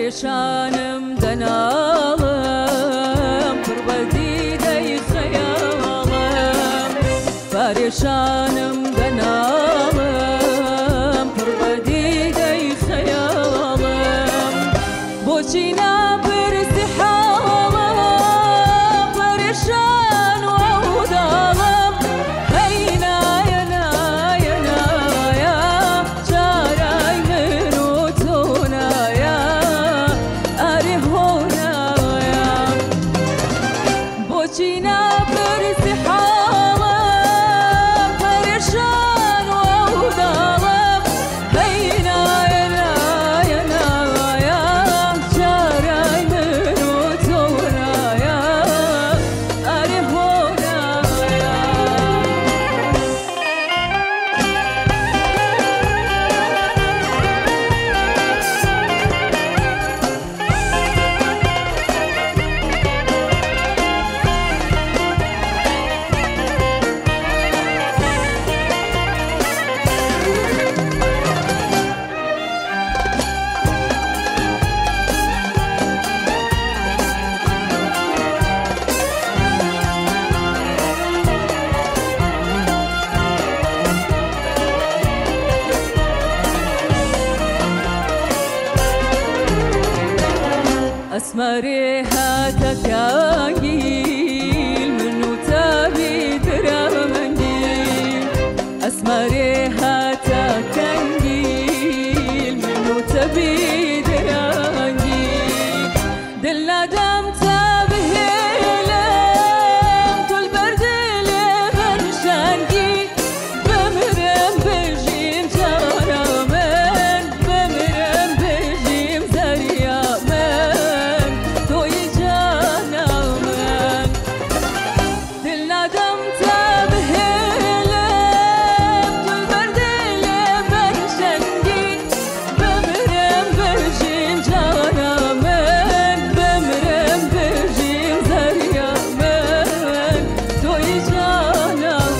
پریشانم دنالم پر بدیدی خیالم پریشانم دنالم پر بدیدی خیالم بوچی نپرسی حالم پریشان و عودالم هینا ینا ینا یا چارای من و تونا یا اری هونا یا بوچی نپرسی حالم پریشان و عودالم هینا ینا ینا یا چارای من و تونا یا اری هونا یا أسمري هاتك أنجيل منو تابي درامنجيل أسمري هاتك أنجيل منو تابي درامنجيل دلنا دم تابه لم طول برد لمن شانجي بمرم بجيم جانا من بمرم بجيم زريا من توي جانا من دلنا دم تابه لم طول برد لمن شانجي بمرم بجيم جانا من بمرم بجيم زريا من توي جانا من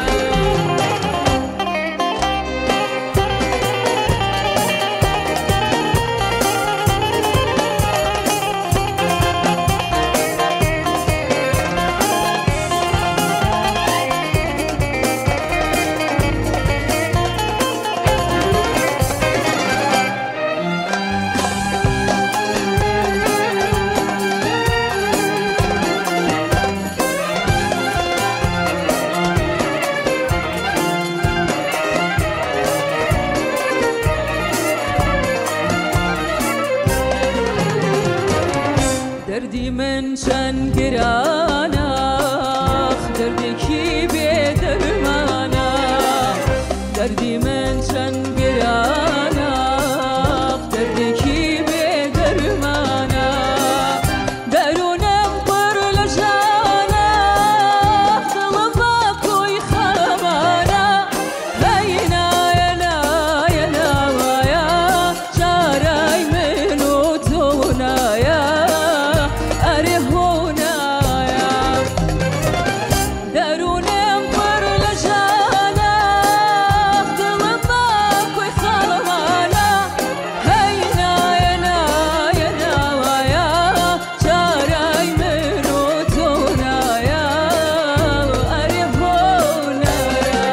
دردي من شان قرانا دردي بدرمانا دردي من شان قرانا دردي بدرمانا دارونم قر لجانا طلبك ويخامانا هينا ينا ينا ويا شاراي من وتونا يا اری هونا یا درونم پر لجانا طلبك ويخالمانا هينا ينا ينا ويا شاراي من وتونا يا اری هونا یا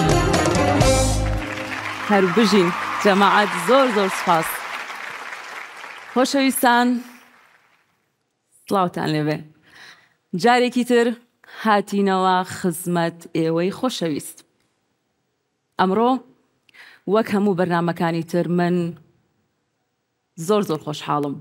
هر بژین جەماعەت زۆر زۆر سپاس خۆشەویستان سڵاوتان لێبێ جارێکی تر هاتینەوە خزمەت ئێوەی خۆشەویست ئەمڕۆ وەک هەموو بەرنامەکانی تر من زۆر زۆر خۆشحاڵم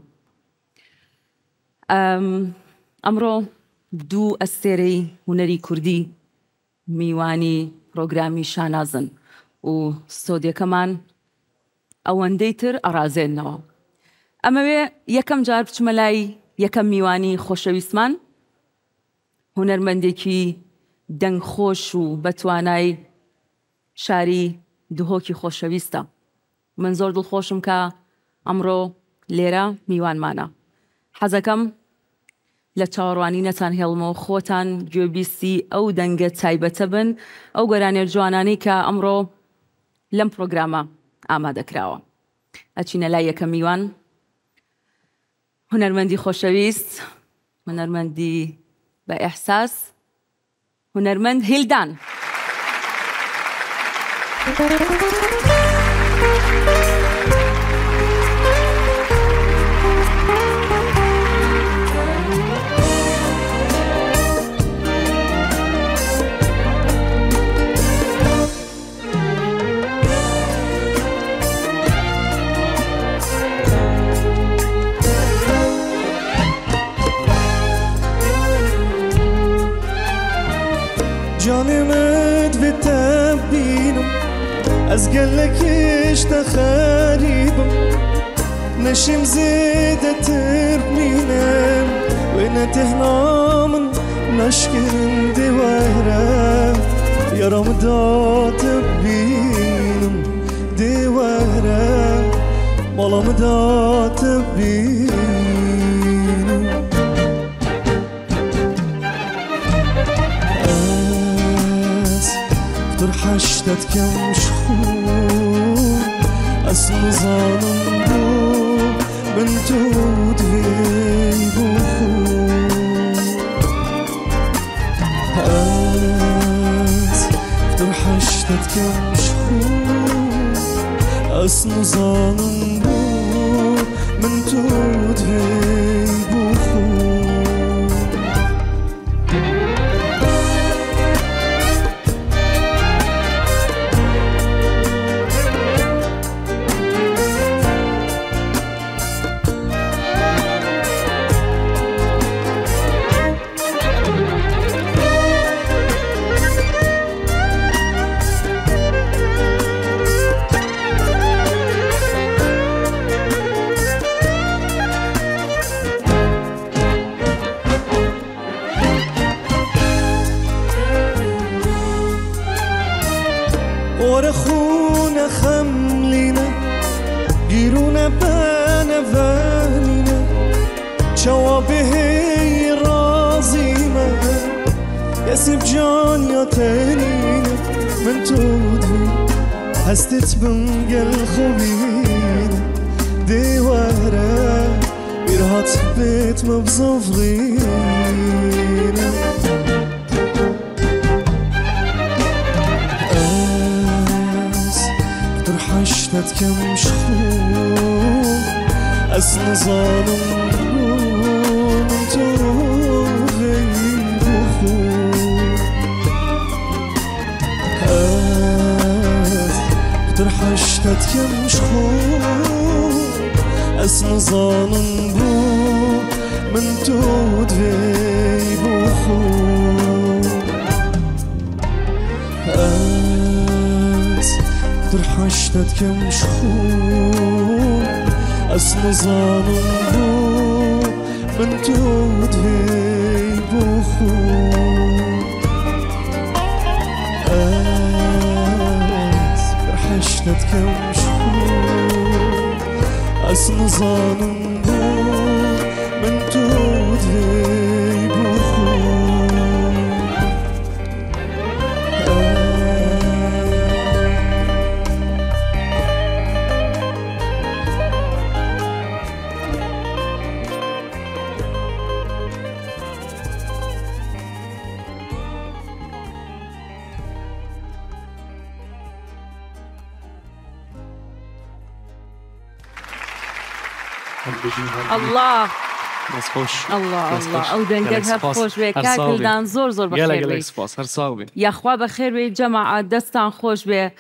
ئەمڕۆ دوو ئەستێرەی هونەری کوردی میوانی پرۆگرامی شانازن و سۆدیەکەمان ئەوەندەی تر ئەڕازێنەوە ئەمەوێ یەکەم جار بچمە لای یەکەم میوانی خۆشەویستمان هونەرمەندێکی دەنگخۆش و بەتوانای شاری دهۆکی خۆشەویستە من زۆر دڵخۆشم کە ئەمڕۆ لێرە میوانمانە حەزەکەم لە چاوەڕوانینەتان هێڵمەوە خۆتان گوێبیستی ئەو دەنگە تایبەتە بن ئەو گەرانێر جوانانەی کە ئەمڕۆ لەم پرۆگرامە ئامادەکراوە ئەچینە لای یەکەم میوان هنرمندی خۆشەویست، هنرمندی بە ئێحساس، هنرمند هیلدان. جانمت و تبینم از گلکش تخریبم نشیم زیده ترمینم و نتهنامن نشکرم دیواره یارم داد بینم دیواره مالم داد بینم حشتت کم شخون از نظانم بو من تو دوی بخون از در حشتت کم شخون از نظانم بو من تو دوی بخون خونه خملینه گیرونه بنوانینه جوابه رازیمه یسیب جان یا تنینه من تو دوی هستت بنگل خوبینه دیواره بیرهات بیت مبزوفرینه حشتت کم شخون از نظانم من تو غیب خون در حشتت کم شخون از نظانم من تو غیب خون در حشتت کم شخون از نظانم بو من تو دوی بخون در حشتت کم شخون از نظانم بو من تو دوی بخون الله بس خوش الله او دنگت هر خوش به کاکلدان زور بخیر بی سپاس هر ساوی یخوا بخیر بی جماعت دستان خوش به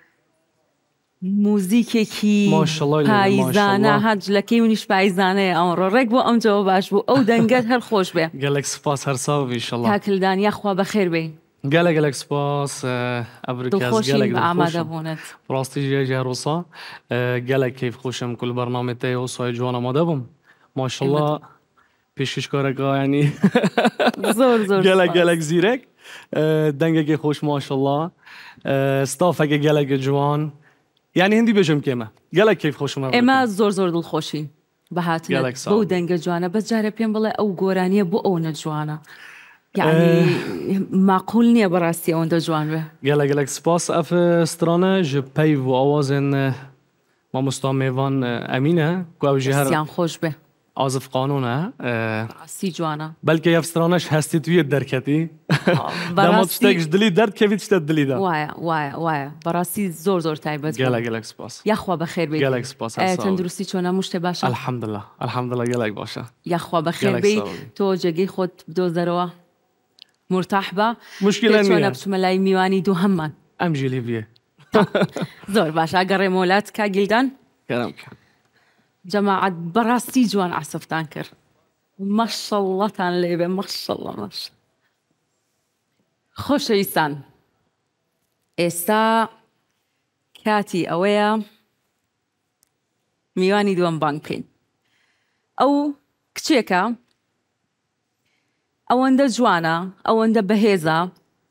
موزیکی کی پایزانه هج لکی ونیش پایزانه آمر رگ بو ام جوابش بو او دنگت هر خوش به گلک سپاس هر ساوی ان شاء الله کاکلدان یخوا بخیر بی گلک سپاس ابرکاز گلک آماده بونت راستی جاروسا گلک کیف خوشم کل برنامه تی و سوی جوان آماده بم ماشاءالله پیشش کارگاه یعنی زور گلک زیرک دنگه خوش ماشاءالله استافه گلک جوان یعنی هندی بجم که گلک کیف خوشم اما زور دل خوشی به هاتن بو دنگه جوانه بس جاره پیم بله او گورانیه بو اون جوانه يعني معقول نية براسي اون دا جوان به گلک سپاس اف استرانه ج پیو و آوازن ما مستان میوان امینه که او جهر خوش به عازف قانونه ڕاستی جوانە بەلکە یافسترانەش هەستی توی دەرکەتی دەما بەڕاستی تشتێکش دلی دەردکەوی تشتە دلیدا وایە بەڕاستی زۆر تایبەت بوو. گەلە سپاس یاخوا بەخێر بێت. گەلێک سپاس تەندروستی چۆنە مشتێ باشە؟ الحەمدلله گەلێک باشە. یاخوا بەخێر بێ تۆ جێگەی خۆت بدۆزەرەوە مرتاح بە مشکلە چۆنە بچمە لای میوانی دوو هەممان ئەم ژیلی بێ زۆر باشە گەڕێمۆلات کا گیلدان جەماعەت بەڕاستی جوان عسفتان کرد مەشەڵڵەتان لێبێ مەشەڵڵە مەش. خۆشەویستان ئێستا کاتی ئەوەیە میوانی دووەم بانگ بکەین. ئەو کچێکە ئەوەندە جوانە ئەوەندە بەهێزە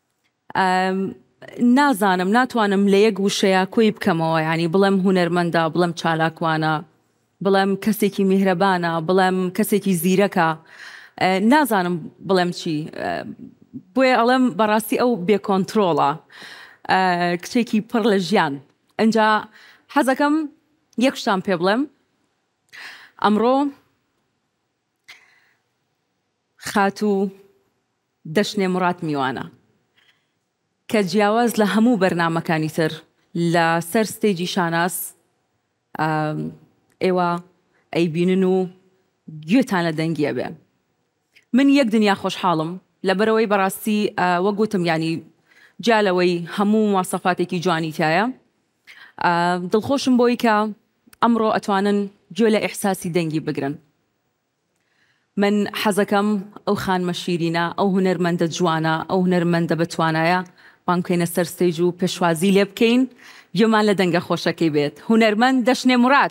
نازانم ناتوانم لە یەک وشەیە کۆی بکەمەوە ینی بڵێم هونەرمەندە بڵێم چالاکوانە بڵێم کەسێکی میهرەبانە بڵێم کەسێکی زیرەکە نازانم بڵێم چی بۆیە ئەڵێم بەڕاستی ئەو بێکۆنترۆڵە کچێکی پڕ لە ژیان. ئەنجا حەزەکەم یەک شتان پێ بڵێم ئەمڕۆ خاتوو دەشنێ مڕات میوانە کە جیاواز لە هەموو بەرنامەکانی تر لە سەر ستێجی شاناس ئێوە ئەیبینن و گوێتان لە دەنگیە بێ. من یەک دنیا خۆشحاڵم لەبەرەوەی بەڕاستی وەگوتم ینی جالەوەی هەموو مواسەفاتێکی جوانی تایە. دڵخۆشم بۆی کە ئەمڕۆ ئەتوانن گوێ لە ئیحساسی دەنگی بگرن. من حەزەکەم ئەو خانمە شیرینە ئەو هونەرمەندە جوانە ئەو هونەرمەندە بەتوانایە بانکەینە سەر ستێج و پێشوازی لێ بکەین گوێمان لە دەنگە خۆشەکەی بێت. هونەرمەند دەشنێ مورات.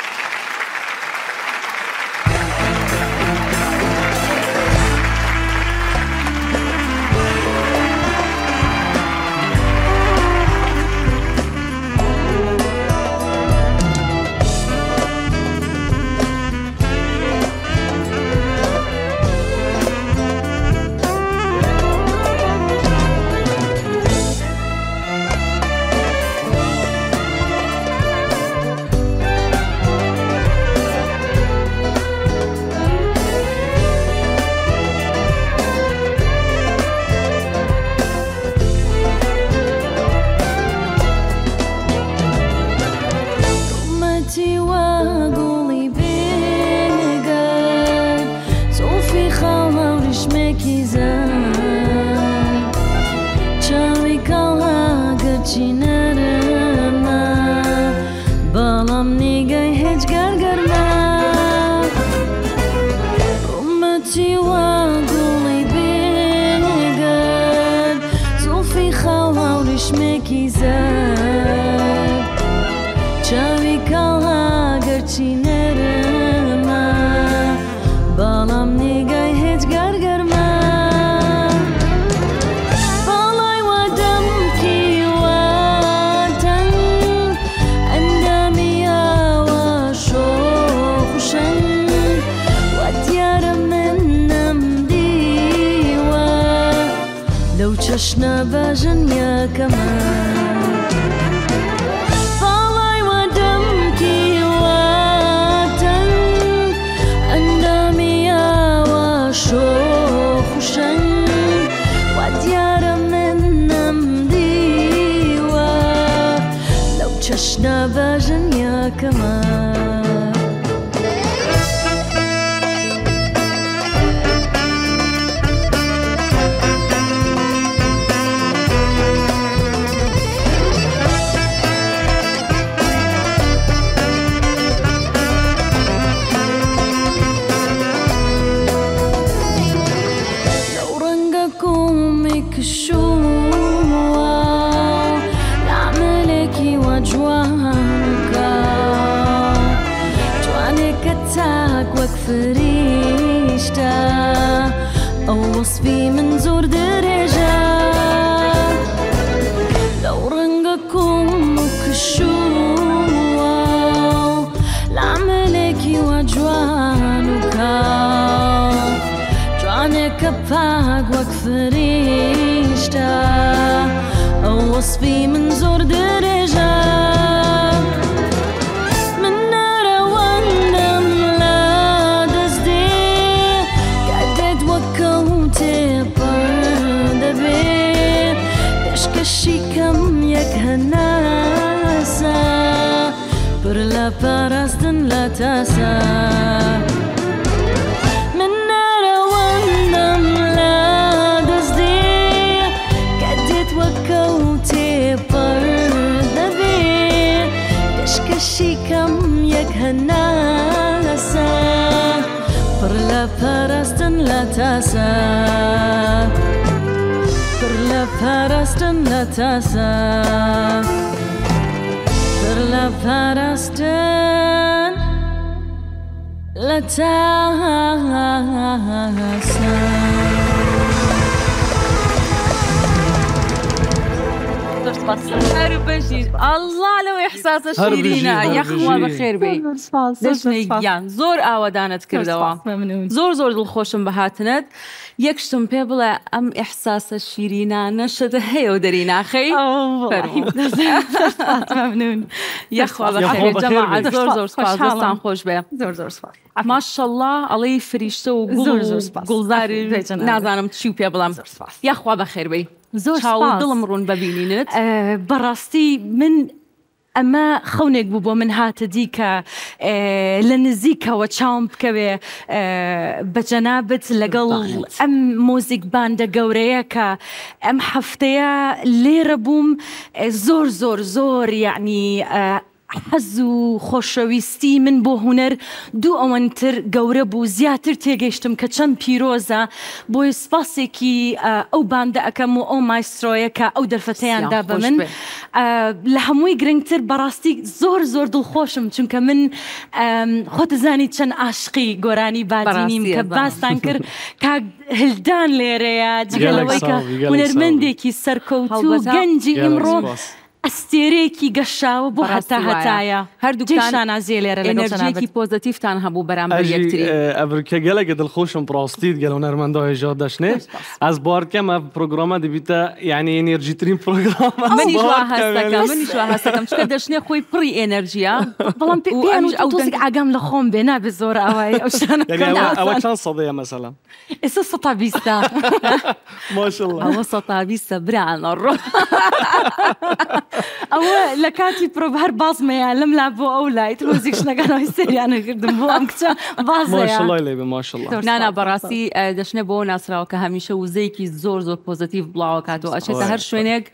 چشنە بەژن یەکەمان باڵای وەدەمکی واتەن ئەندامیاوە شۆخوشەن وا دیارە من نەمدیوە لەو چشنە بەژن یەکەمان. فریشتە ئەو وەسفی من زۆر درێژە لەو ڕەنگە کۆم و کشووە لەعملێکی وە جوان و کاڵ جوانێکە پاک وەک فریشتە ئەو وەسفی من زۆر درێژە پاراستن لە تاسە من نەرەوەندەم لە دەستێ کە دێت وەکەوتێ پەر دەبێ کەشکەشی کەم یەک هەناسە پڕ لە پاراستن لە تاسە پڕ لە پاراستن لە تاسە پڕ لە پاراستن لە تاسە هەر بەژیر ئەڵڵا لەو ئێحساسە شیرینە یەخوا بەخێر بێ دەژنێگیان زۆر ئاوادانت کردەوە زۆر زۆر دڵخۆشم بە هاتنت یەکشتم پێ بڵێ ئەم ئێحساسە شیرینانە شتە هەیە و دەری ناخەی یەخوا بەخێر جەماعەت زۆر زۆر سپاس دەستان خۆش بێ زۆر زۆر سپاس ماشەڵڵا ئەڵەی فریشتە و گوڵزاری نازانم چی و پێ بڵام یەخوا بەخێر بێ زۆر دڵم ڕوون ببینینت بەڕاستی من ئەمە خەونێک بوو بۆ من هاتە دی کە لە نزیکەوە چاوم بکەوێ بە جەنابەت لەگەڵ ئەم مۆزیک باندە گەورەیە کە ئەم هەفتەیە لێرە بووم زۆر زۆر زۆر یعنی حەز و خۆشەویستی من بۆ هونەر دوو ئەوەنتر گەورە بوو زیاتر تێگەیشتم کە چەند پیرۆزە بۆی سپاسێکی ئەو باندە ئەەکەم و ئەو مایسترۆیە کە ئەو دەرفەتەیاندا بە من لە هەمووی گرنگتر بەڕاستی زۆر زۆر دڵخۆشم چونکە من خۆتەزانی چەند عاشقی گۆرانی بادینیم کە باستان کرد کاک هلدان لێرەیە جگەلەوەی کە هونەرمەندێکی سەرکەوتوو گەنجی ئیمڕۆ ئەستێرەیەکی گەشاوە بۆ هەتا هەتایە هەردووکان شانازیە لێرە ئەنەرژیەکی پۆزتیڤتان هەبوو بەرامبەر یەکتری ئەبرکە گەلێکە دڵخۆشم پڕاستیت گەل هونەرمەندە هێژا دەشنێ ئەس بارکەمە پرۆگرامە دەبیتە یعنی ئێنێرژیترین پرۆگرام منیش وا هەستەکەم چکە دەشنێ خۆی پڕی ئێنەرژیە بەڵام پێیانوتۆزێک ئاگام لە خۆم بێ نابێ زۆر ئاوای ئەو ئەوە چەند سەدەیە مەسەلا ئێستا 120 ماشەڵڵا ئەوە 120 برانە ڕۆ ئەوە لە کاتی پرۆڤ هەر بازمەیە لەم لا بۆ ئەو لایت مۆزیک شنەکانەوەی سریانە کردم بۆ ئەم کچە بازەیە ماشەڵڵای لێبێ ماشەڵڵا نانا بەڕاستی دەشنێ بۆ ناسراوە کە هەمیشە وزەیەکی زۆر زۆر پۆزتیڤ بڵاوە کاتەوە ئەچێتە هەر شوێنێک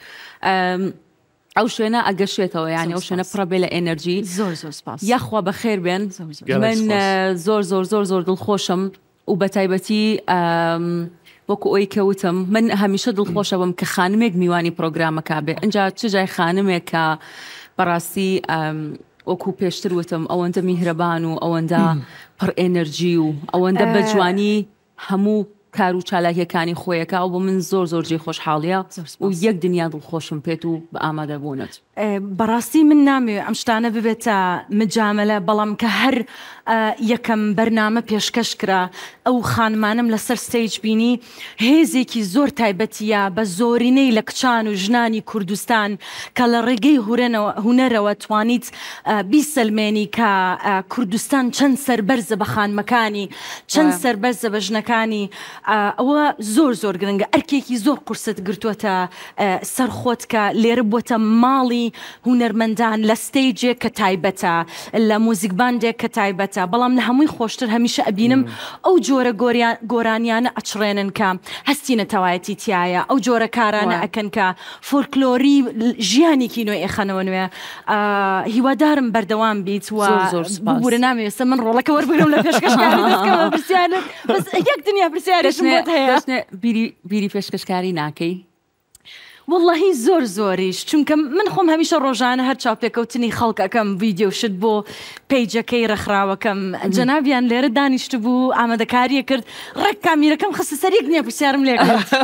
ئەو شوێنە ئەگەشێتەوە یانی ئەو شوێنە پڕە بێ لە ئێنەرژی زۆر زۆر سپاس یەخوا بەخێر بێن من زۆر زۆر زۆر زۆر دڵخۆشم و بە تایبەتی وەکو ئەوی کەوتم من هەمیشە دڵخۆشە بم کە خانمێک میوانی پرۆگرامەکە بێ ئەجا چ جای خانمێک کە بەڕاستی وەکو پێشتر وتم ئەوەندە میهرەبان و ئەوەندە پڕ ئێنەرژی و ئەوەندە بە جوانی هەموو کار و چالاکیەکانی خۆیەکە و بۆ من زۆر زۆر جێ خۆشحاڵیە و یەک دنیا دڵخۆشم پێت و بە ئامادەبوونت بەڕاستی من نامێ ئەم شتانە ببێتە مجاملە بەڵام کە هەر یەکەم بەرنامە پێشکەش کرا ئەو خانمانم لەسەر ستەیج بینی هێزێکی زۆر تایبەتیە بە زۆرینەی لە کچان و ژنانی کوردستان کە لە ڕێگەی هونەرەوە توانیت بیسەلمێنی کە کوردستان چەند سەربەرزە بە خانمەکانی چەند سەربەرزە بە ژنەکانی ئەوە زۆر زۆر گرنگە ئەرکێکی زۆر قورست گرتووەتە سەرخۆت کە لێرە بووەتە ماڵی هونەرمەندان لە ستەیجێک کە تایبەتە لە مۆزیک باندێک کە تایبەتە بەڵام لە هەمووی خۆشتر هەمیشە ئەبینم ئەو جۆرە گۆرانیانە ئەچڕێنن کە هەستی نەتەوایەتی تایە ئەو جۆرە کارانە ئەکەن کە فۆلکلۆری ژیانێکی نوێ ئێخەنەوە نوێ هیوادارم بەردەوام بیت و بورە نامێستا من ڕۆڵەکە وەربگرم لە پێشکەشکاری دەستکەوە پرسیارت بەس یەک دنیا پرسیارشم بۆت هەیە بیری پێشکەشکاری ناکەی واللهی زۆر زۆریش چونکە من خۆم هەمیشە ڕۆژانە هەر چاپێکەوتنی خەڵکەکەم ڤیدیۆ شت بۆ پەیجەکەی ڕێکخراوەکەم جەنابیان لێرە دانیشت بوو ئامادەکاریە کرد ڕێک کامیرەکەم خستە سەریک نییە پرسیارم لێ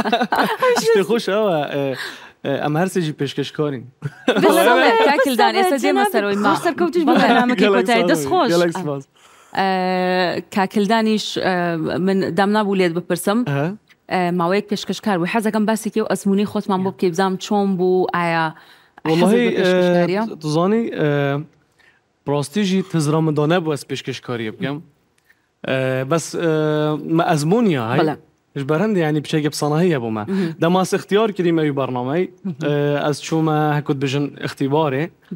خۆش ئەوە ئەم هەرسێکی پێشکەشکارین کاکلدان ئێستا دێمە سەرەوەی ما سەرکەوتیش بۆ بەرنامەکەی کۆتایی دەستخۆش کاکلدانیش من دام نابوو لێت بپرسم ماوەیەک پێشکەشکار بوو حەزەکەم باسێکی و ئەسمونی خۆتمان بۆ بکەی بزانم چۆن بوو ئایا دزانی ڕاستیژی تزرامدانە بوو ئەس پێشکەشکاریە بکەم بەس ئەزمونیە هەی بەرهەندی ینی بچێکە بسانەهەیە بوومە دەماس اختیار کردیم ئەوی بەرنامەی ئەس چوومە هەکوت بژن اختیبارێ بەڵێ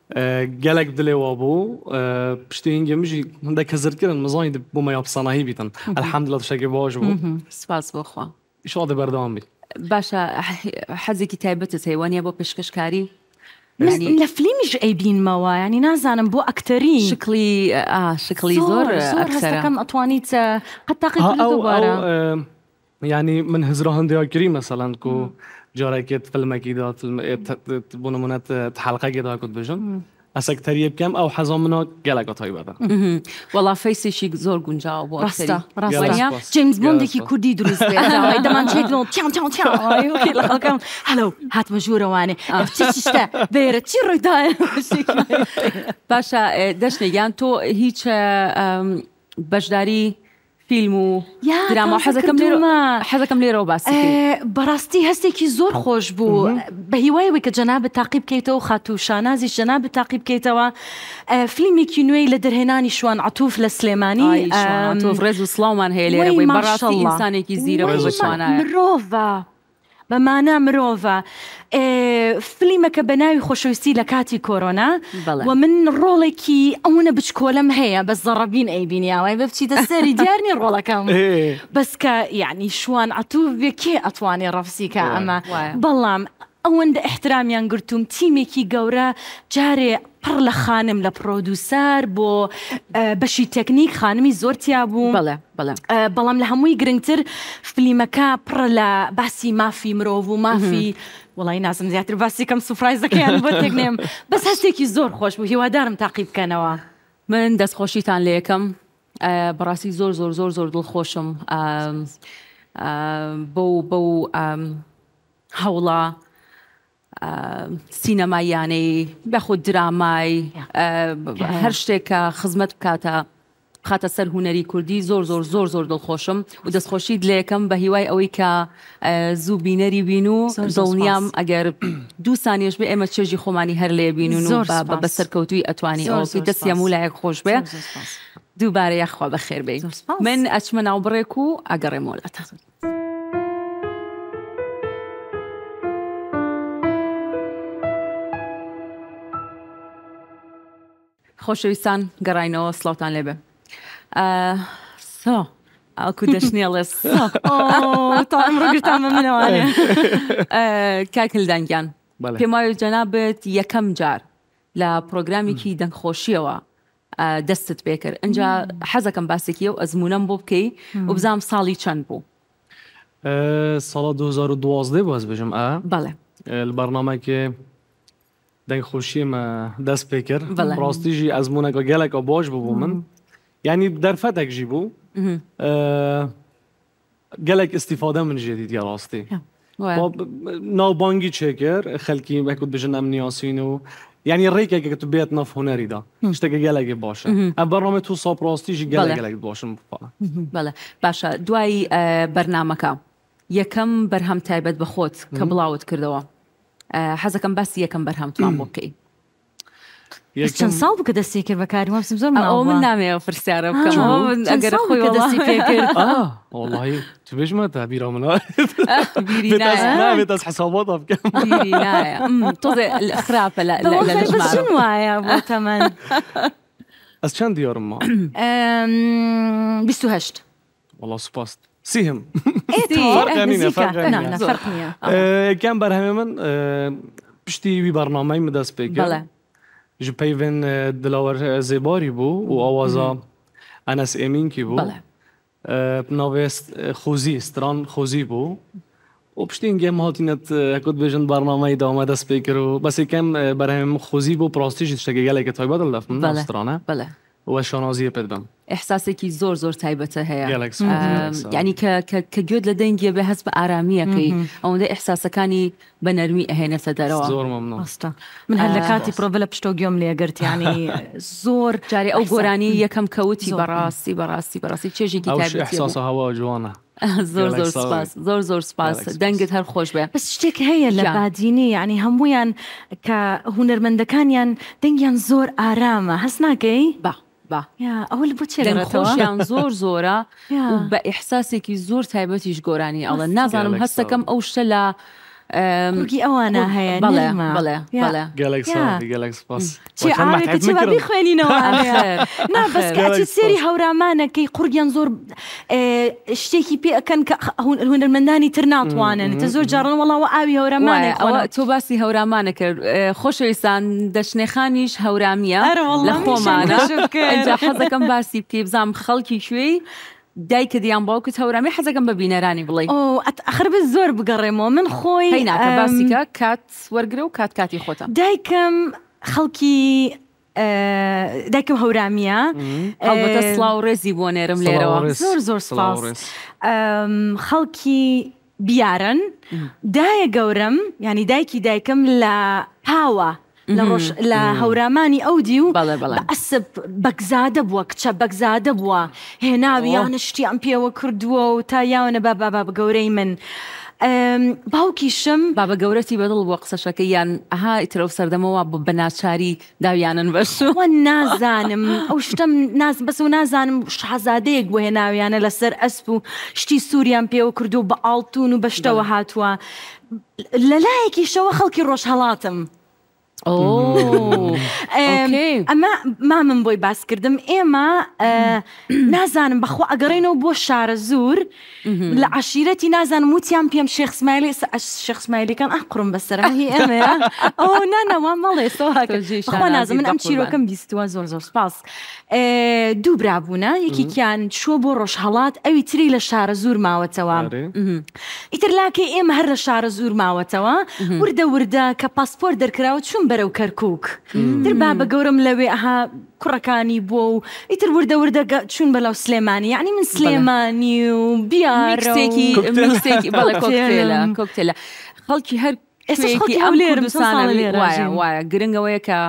gelek dilê wa bû piştî hingê min jî hindek hezirkirin mizanî bû me ya sanahî bîtin elhamdülillah tiştekî baş bû سپاس بۆ خوا îşa dê berdewam bî باشە حەزێکی تایبەتت هەیە وانە بۆ پێشکەشکاری لە فلیمیش ئەیبینمەوە ینی نازانم بۆ ئەکتەری شکلی زۆر هەستەکەم ئەتوانیت قەت تاقی دووبارە يعني من هزرا هنديا كريم مثلا كو جاركت فيلمكي دا بونمونات حلقه كده كنت بجن اسكتريه بكم او حزامنا جلقه طيبه والله فيسي زۆر گونجاو بۆ ڕاستە جیمز بۆندێکی کوردی دروست بێت دەمان چێکنەوە لە خەڵکەم هەلو هاتمە ژوورەوانێ چیشتە بێرە چی ڕوویدایە باشە دەشنێگیان تۆ هیچ بەشداری فیلم و دراما حەزەکەم لێرەوە باسی بەڕاستی هەستێکی زۆر خۆش بوو بە هیوایەوەی کە جەنابەت تاقی بکەیتەوە خاتوو شانازی جەنابەت تاقی بکەیتەوە فیلمێکی نوێی لە دەرهێنانی شوان عەتوف لە سلێمانی ڕێز و سڵاومان هەیە لێرەوەی بەڕاستی ئینسانێکی زیرە مرۆڤە بەمانە مرۆڤە فلیمەکە بە ناوی خۆشەویستی لە کاتی کۆرۆنا و من ڕۆڵێکی ئەوونە بچکۆلم هەیە بە زەڕەبین ئەیبینیاوای بە بچیتە سەری دیارنی ڕۆڵەکەم بەس کە یعنی شوان عەتوف بێ کێ ئەتوانێ ڕەفسیکە ئەمە بەڵام ئەوەندە احترامیان گرتوم تیمێکی گەورە جارێ پڕ لە خانم لە پرۆدوسەر بۆ بەشی تەکنیک خانمی زۆر تیا بوو بەڵام لە هەمووی گرنگتر فلیمەکە پڕ لە باسی مافی مرۆڤ و مافی وڵی نازم زیاتر باسی کەم سوفرایزەکەیان بۆ تێکنێم بەس هەستێکی زۆر خۆش بوو هیوادارم تاقی بکەنەوە من دەستخۆشیتان لێ یەکەم بەڕاستی زۆر زۆر زۆر زۆر دڵخۆشم بەو هەوڵە سینەماییانەی بەخود درامای هەر شتێکە خزمەت بخاتە سەر هونەری کوردی زۆر زۆر زۆر زۆر دڵخۆشم و دەستخۆشیت لێ یەکەم بە هیوای ئەوەی کە زوو بینەری بین و دڵنیام ئەگەر 2 سانیەش بێ ئێمە چێژی خۆمانی هەر لێ بینون و بە سەرکەوتوی ئەتوانی ئەوەی دەستی هەموو لایەک خۆش بێ دووبارە یاخوا بەخێر بێ من ئەچمە ناو بڕێک و ئەگەڕێمەوەلاتە خۆشەویستان گەڕاینەوە سڵاوتان لێبێ ئەوکو دەشنێڵێس تا ئەمڕۆ گرتامە منەوانێ کاکلدانگیان پێم وایە جەنابەت یەکەم جار لە پرۆگرامێکی دەنگخۆشیەوە دەستت پێ کرد ئەنجا حەزەکەم باسێکیە و ئەزمونەم بۆ بکەی و بزانم ساڵی چەند بوو ساڵە 2012 باز بژم بەڵێ البرنامەکە دەنگخۆشیمە دەست پێ کرد ڕاستیژی ئەزمونەکە گەلێکە باش بوو من یعنی دەرفەتێکژی بوو گەلێک ئیسیفادە من ژێ دیدە ڕاستی ناوبانگی چێ کرد خەلکی بەکوت بژن ئەمنیاسین و یعنی ڕێکێکە تو بێت ناف هونەریدا شتێکە گەلێکی باشە ئە بەڕامێت تو ساپڕاستیژی گەلێک باشم بەڵێ باشە دوای بەرنامەکە یەکەم بەرهەم تایبەت بە خۆت کە بڵاوت کردەوە حەزەکەم باسی یەکەم بەرهەمتوان بۆ بکەی چەند ساڵ بوو کە دەستی کرد بەکاری وام زۆر ئەو من نامەوە پرسیارە بکەم ئەگەر خۆی دەستی پێ کرد والله تو بێژمە تا بیرا منە نابێت ئەس حساباتە بکەم بیری نایە تۆزێ خراپە لە چن وایە بۆ تەمەن ئەس چەند دیارم ما 28 والله سوپاس سیهم فرق نییە کەم بەرهەمێ من پشتی وی بەرنامەی من دەست پێ کرد ji peyvên dilawar zêbarî bû û awaza Enes Emînkî bû navê Xozî Stran Xozî bû û piştî gem hatîne hekut bêjin bernameyê dawame dest pê kir û besê kem berhemê min Xozî bû rastî jî tiştekî gelekî taybet dil def min strane û we şanaziyê pê dibem ئێحساسێکی زۆر زۆر تایبەتە هەیە یعنی کە گوێت لە دەنگیە بێ هەست بە ئارامیەکەی ئەوەندە ئێحساسەکانی بە نەرمی ئەهێنێتە دەرەوە زۆر مەمنون من هەر لە کاتی پرۆڤە لە پشتۆ گوێم لێگرت ینی زۆر جارێ ئەو گۆرانی یەکەم کەوتی بەڕاستی چێژێکی ئێحساسە هەوا جوانە زۆر زۆر سپاس زۆر زۆر سپاس دەنگت هەر خۆش بێ بەس شتێک هەیە لە بادینی ینی هەمویان کە هونەرمەندەکانیان دەنگیان زۆر ئارامە هەست ناکەی ئەوە بۆ خۆشیان زۆر زۆرە بە ئیحساسێکی زۆر تایبەتیش گۆرانی ئەڵە نازانم هەستەکەم ئەو شتە لە کوڕگی ئەوانە هەیە بەڵێ نەرمە. بەڵێ بەڵێ گەلێک ساڵی گەلێک سپاس چی ئاوێتە چی بابی خوێنینەوە نا بەس کاچی سێری هەورامانەکەی قورگیان زۆر شتێکی پێ ئەەکەن کە هونەرمەندانی تر ناتوانن تە زۆر جارڕن وەڵاوە ئاوی هەورامانێک ئەوە تۆ باسی هەورامانە کرد خۆشەویستان دەشنێخانیش هەورامیە لە خۆمانە ئەجا حەزەکەم باسی بکەی بزانم خەڵکی کوێی دایکە دیان باوکت هەورامی حەزەکەم بە بینەرانی بڵێ ئەخر بە زۆر بگەڕێمەوە من خۆی هەیناکە باسیکە کات وەرگرە و کاتی خۆتە دایکم خەڵکی دایکم هەورامیە هەڵبەتە سڵاو ڕێزی بۆ نێرم لێرەوە زۆر سپاس خەڵکی بیارن دایە گەورم ینی دایکی دایکم لە پاوە لە هەورامانی ئەودی و ئەسب بەگزادە بووە کچە بەگزادە بووە هێناوی یانە شتیان پێوە کردووە و تا یاوەنە بابا بە گەورەی من باوکیشم بابە گەورەتی بەدڵ بووە قسەشەکە یان ئەها ئیترە و سەردەمەوە بە ناچاری داویانن بەشوە نازانم ئەو شتم بەس و نازانم شازادەیەک بۆ هێناویانە لەسەر ئەسپ و شتی سووریان پێوە کردو بە ئاڵتون و بەشتەوە هاتووە لەلایەکی شەوە خەڵکی ڕۆژهەڵاتم ئەمە مامن بۆی باس کردم ئێمە نازانم بەخوا ئەگەڕێنەوە بۆ شارە زور لە عشیرەتی نازانم وتیان پێم شێخ اسماعیلی شێخ اسماعیلیەکان ئەقڕم بەسەر هی ئێمەیە ئەو نانەوە مەڵێ سۆخوا نازم من ئەم چیرۆکەم بیستووە زۆر سپاس دوو برابوونە یەکێکیان چوە بۆ ڕۆژهەڵات ئەوی تری لە شارە زور ماوەتەوە ئیتر لاکەی ئێمە هەر لە شارە زور ماوەتەوە وردە وردە کە پاسپۆر دەرکراوە چوون بەرەو کەرکووک در بابە گەورم لەوێ ئەها کوڕەکانی بووە و ئیتر وردە وردە چوون بەلاو سلێمانی یعنی من سلێمانی و بیارێکی بەڵێ کۆکتێلە خەڵکی هەر وایە گرنگەوەیە کە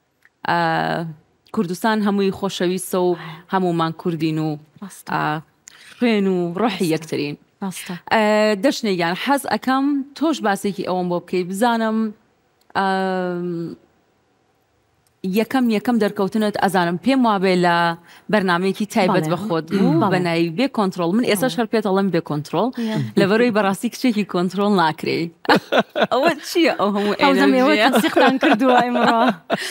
کوردستان هەمووی خۆشەویستە و هەمومان کوردین و خوێن و ڕۆحی یەکترین دەشنێگیان حەز ئەەکەم تۆش باسێکی ئەوەم بۆ بکەی بزانم یەکەم دەرکەوتنت ئەزانم پێم وابێ لە بەرنمەیەکی تایبەت بە خۆت بوو بەناوی بێ کۆنتترۆل من ئێستا شەر پێێتەڵم بێ کۆنتترۆل لەبەرەوەی بەڕاستی کچێکی کۆنتترۆل ناکرێ ئەوە چییە ئەو هەموو سیختان کردووە ئێمڕۆ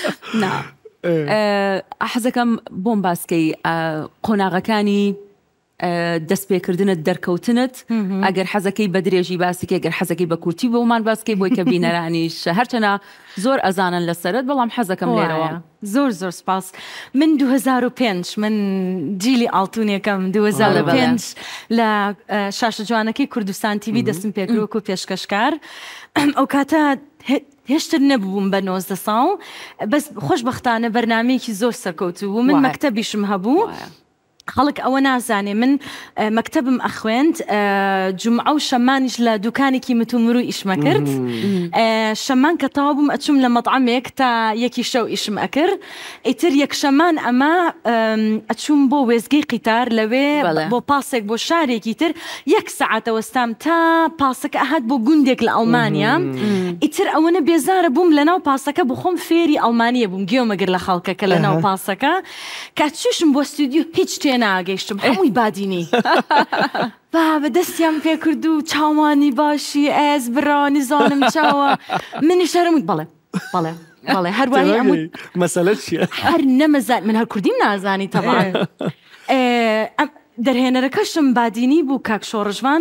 حەزەکەم بۆم باسکەی قۆناغەکانی دەستپێکردنت دەرکەوتنت ئەگەر حەزەکەی بە درێژی باسیکە گەر حەزەکەی بە کورتی بۆمان باسکەی بۆی کە بینەرانیش هەرچەنە زۆر ئەزانن لەسەرت بەڵام حەزەکەم لێرەوە زۆر سپاس من 2005 من جیلی ئاڵتونێکم 2005 لە شاشە جوانەکەی کوردستان تیوی دەستم پێکرۆک و پێشکەشکار ئەو کاتە هێشتر نەبووم بە 19 ساڵ بەس خۆشبەختانە بەرنمەیەکی زۆر سەرکەوتو بوو من مەکتەبیشم هەبوو خەڵک ئەوە نازانێ من مەکتەبم ئەخوێند جمعە و شەمانیش لە دوکانێکی متومر و ئیشمە کرد شەمان کە تەواو بووم ئەچوم لە مەطعەمێک تا یەکی شەو ئیشم ئەکرد ئیتر یەک شەمان ئەمە ئەچوم بۆ وێزگەی قیتار لەوێ بۆ پاسێک بۆ شارێکی تر یەک سەعاتە وەستام تا پاسەکە ئەهات بۆ گوندێک لە ئەڵمانیا ئیتر ئەوەنە بێزارە بووم لە ناو پاسەکە بخۆم فێری ئەڵمانیە بووم گوێمەگر لە خەڵکەکە لە ناو پاسەکە کاتچوشم بۆ ستودیو هیچ ناگەیشتم هەمووی بادینی بابە دەستیان پێ کرد و چاوانی باشی ئەس بڕانی زانم چاوە منی شەرمووی بەڵێ هەروانی مەسەلە چییە؟ هەر نەمەزان من هەر کوردیم نازانی تەبان دەرهێنەرەکەشم بادینی بوو کاک شۆڕژوان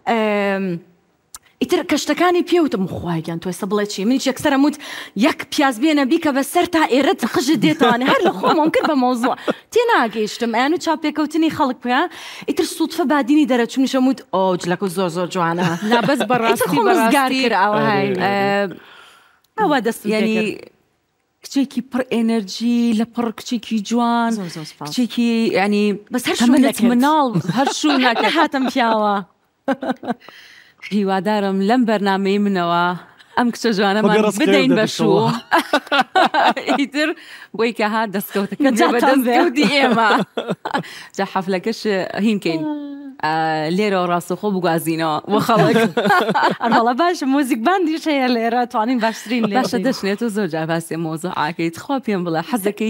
ئیتر کەشتەکانی پێوتم خوایگیان تۆ ئێستا بڵێ چی منیش یەکسەرم وت یەک پیاز بێنە بیکە بە سەر تا ئێرە خژت دێتوانێ هەر لە خۆمەم کرد بە مۆزوع تێ ناگەیشتم ئەیان و چاپێکەوتنی خەڵک پێە ئیتر سوودفە بادینی دەرەچوونیشەم وت ئۆ جلەکە زۆر جوانە نابەس بەڕاستی ئەوە دەست ینی کچێکی پڕ ئێنەرژی لە پڕ کچێکی جوان کچێکی ینی بەس هەر مناڵ هەرشوو هاتم پیاوە هیوادارم لەم بەرنامەی منەوە ئەم کچە جوانەمان بدەین بەشوو ئیتر بۆی کە هات دەستکەوتەکە بەدەستکەوتی ئێمە جا حەفلەکەش هینکەین لێرە ڕاستەخۆ بگوازینەوە وە خەڵک ئەرمەڵە باشە مۆزیک باندیش هەیە لێرە توانین باشترین باشە دەشنێت و زۆر جا باسی مۆزوع ئاکەیت خوا پێم بڵێ حەزەکەی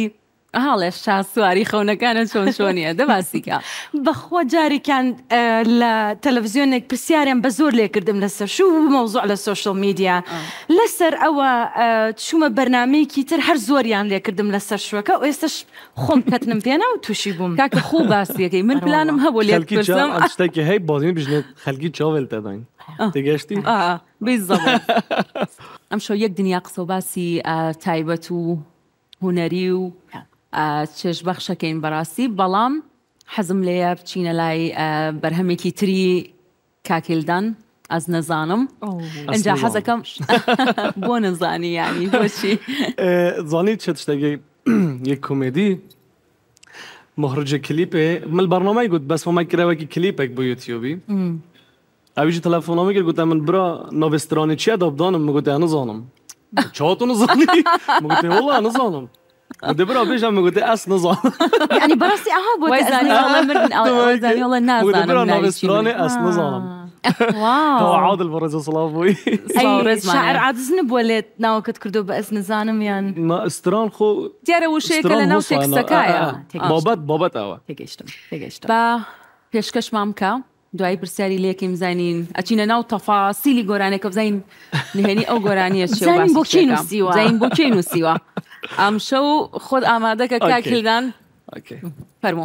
هاڵێ شا سواری خەونەکانە چۆن چۆنیە دەباسیکە بەخوا جارێکیان لە تەلەڤیزیۆنێک پرسیاریان بە زۆر لێکردم لەسەر شو مەوزوع لە سۆشڵ میدیا لەسەر ئەوە چوومە بەرنامەیەکی تر هەر زۆریان لێکردم لەسەر شوەکە و ئێستش خۆم کەتنم پێێنە و تووشی بووم کاکە خوو باسیەکەی من پلانم هەبوو لێ پرسم شتێکی هەیە بازین بژنێت خەلکی چاوێل تەداین تێگەشتی بیزەڵێ ئەم شەو یەک دنیا قسە و باسی تایبەت و هوەری و چێژبەخشەکەین بەڕاستی بەڵام حەزم لێیە بچینە لای بەرهەمێکی تری کاکیلدان ئەس نەزانم ئەجا حەزەکەم بۆ نەزانی یانی بۆچی زانی چێت شتێکی یەک کۆمێدی مخرجە کلیپێ من بەرنامەی گوت بەس فۆمای کراوەکی کلیپێک بۆ یوتیوبی ئەویژی تەلەفۆنەمە کرد گوتە من برا ناوێسترانی چیە دابدانم مگوتە نەزانم چاوتۆ نەزانی مگوتێ وەڵا نەزانم دەبرا بێژم مگوتێ ئەس نەزانم ینی بەڕاستی ئاها بۆ زانیڵە نازانم ناوێسترانی ئەس نەزانم عادل بەڕێزە سڵاو بووی شاعر عادز نبووە لێت ناوەکەت کردو بە ئەس نەزانم یان ما ئستران خۆ دیارە وشەیەکە لە ناو تێکستەکایە بابەت ئەوە تێگەیشتم بە پێشکەشمان بکە دوای پرسیاری لێکیم زانین ئەچینە ناو تەفاسیلی گۆرانێکە بزین نهێنی ئەو گۆرانیە زین بۆ کێ نووسیوە زین بۆ کێ نووسیوە ئەم شەو خۆت ئامادەکە کاکیلدان فەرموو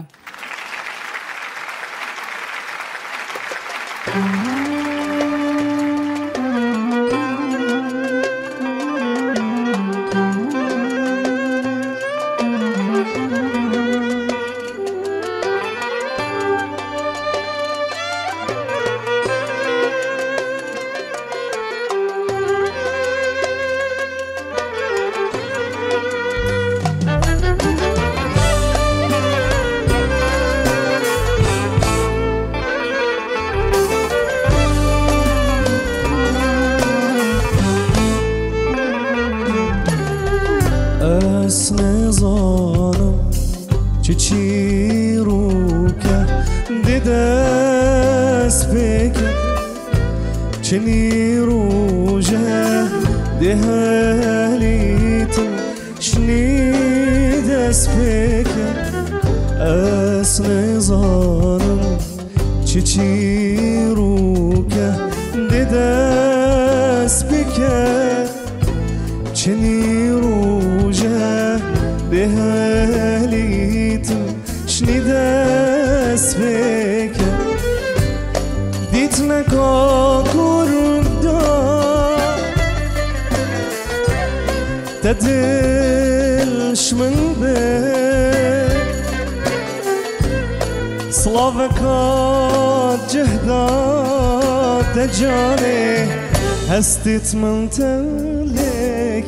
نزانم چی رو که دست بکن چنی روژه دهلیتم شنی دست بکن اس نزانم چی رو که دست بکن چنی روژه دهلیتم شنی دست بکن دیت نکا کرده تدلش من به صلافك جهدات جاني هستت من تلك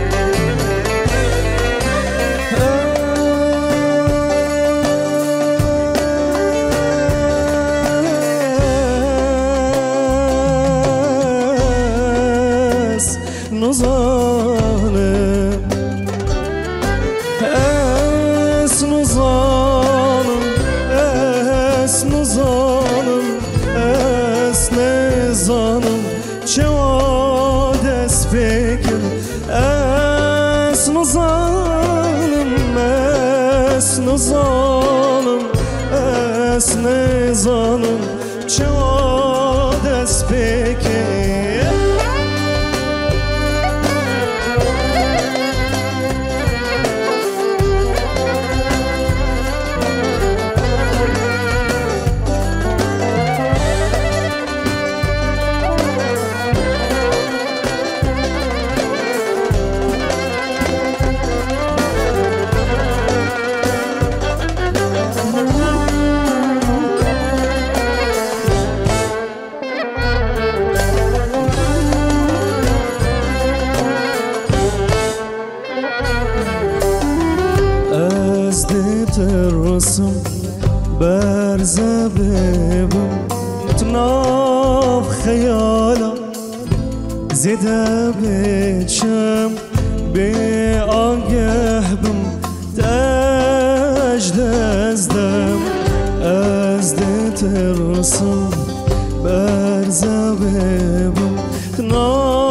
نظالم اس نظالم اس نظالم اس نظالم چوا دست بکن اس نظالم اس نظالم اس نظالم چوا دست بکن ترسم برزه ببم تناف خیالا زده بچم به آگه بم تجد ازدم از ده ترسم برزه ببم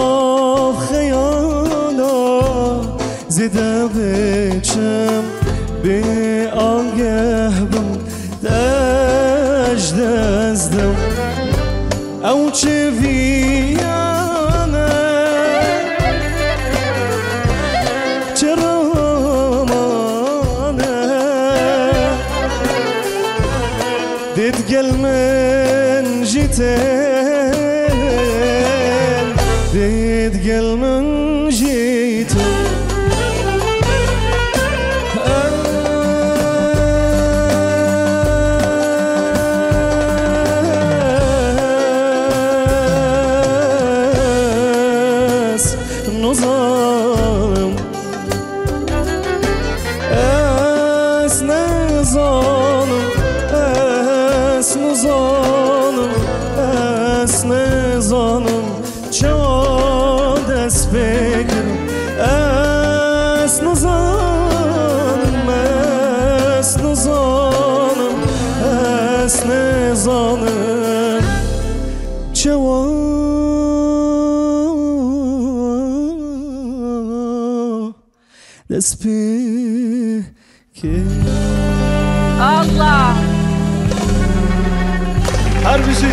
تناف خیالا زده بچم به آگه بم دزدم او چه ویانه چرا مانه دید گل من جیتن دید گل من جیتن نظام اس نظانم اس نظانم اس نظانم چه دست بگیرم اس نظانم اس نظانم اس نظانم چه دست بگیرم الله هر بشي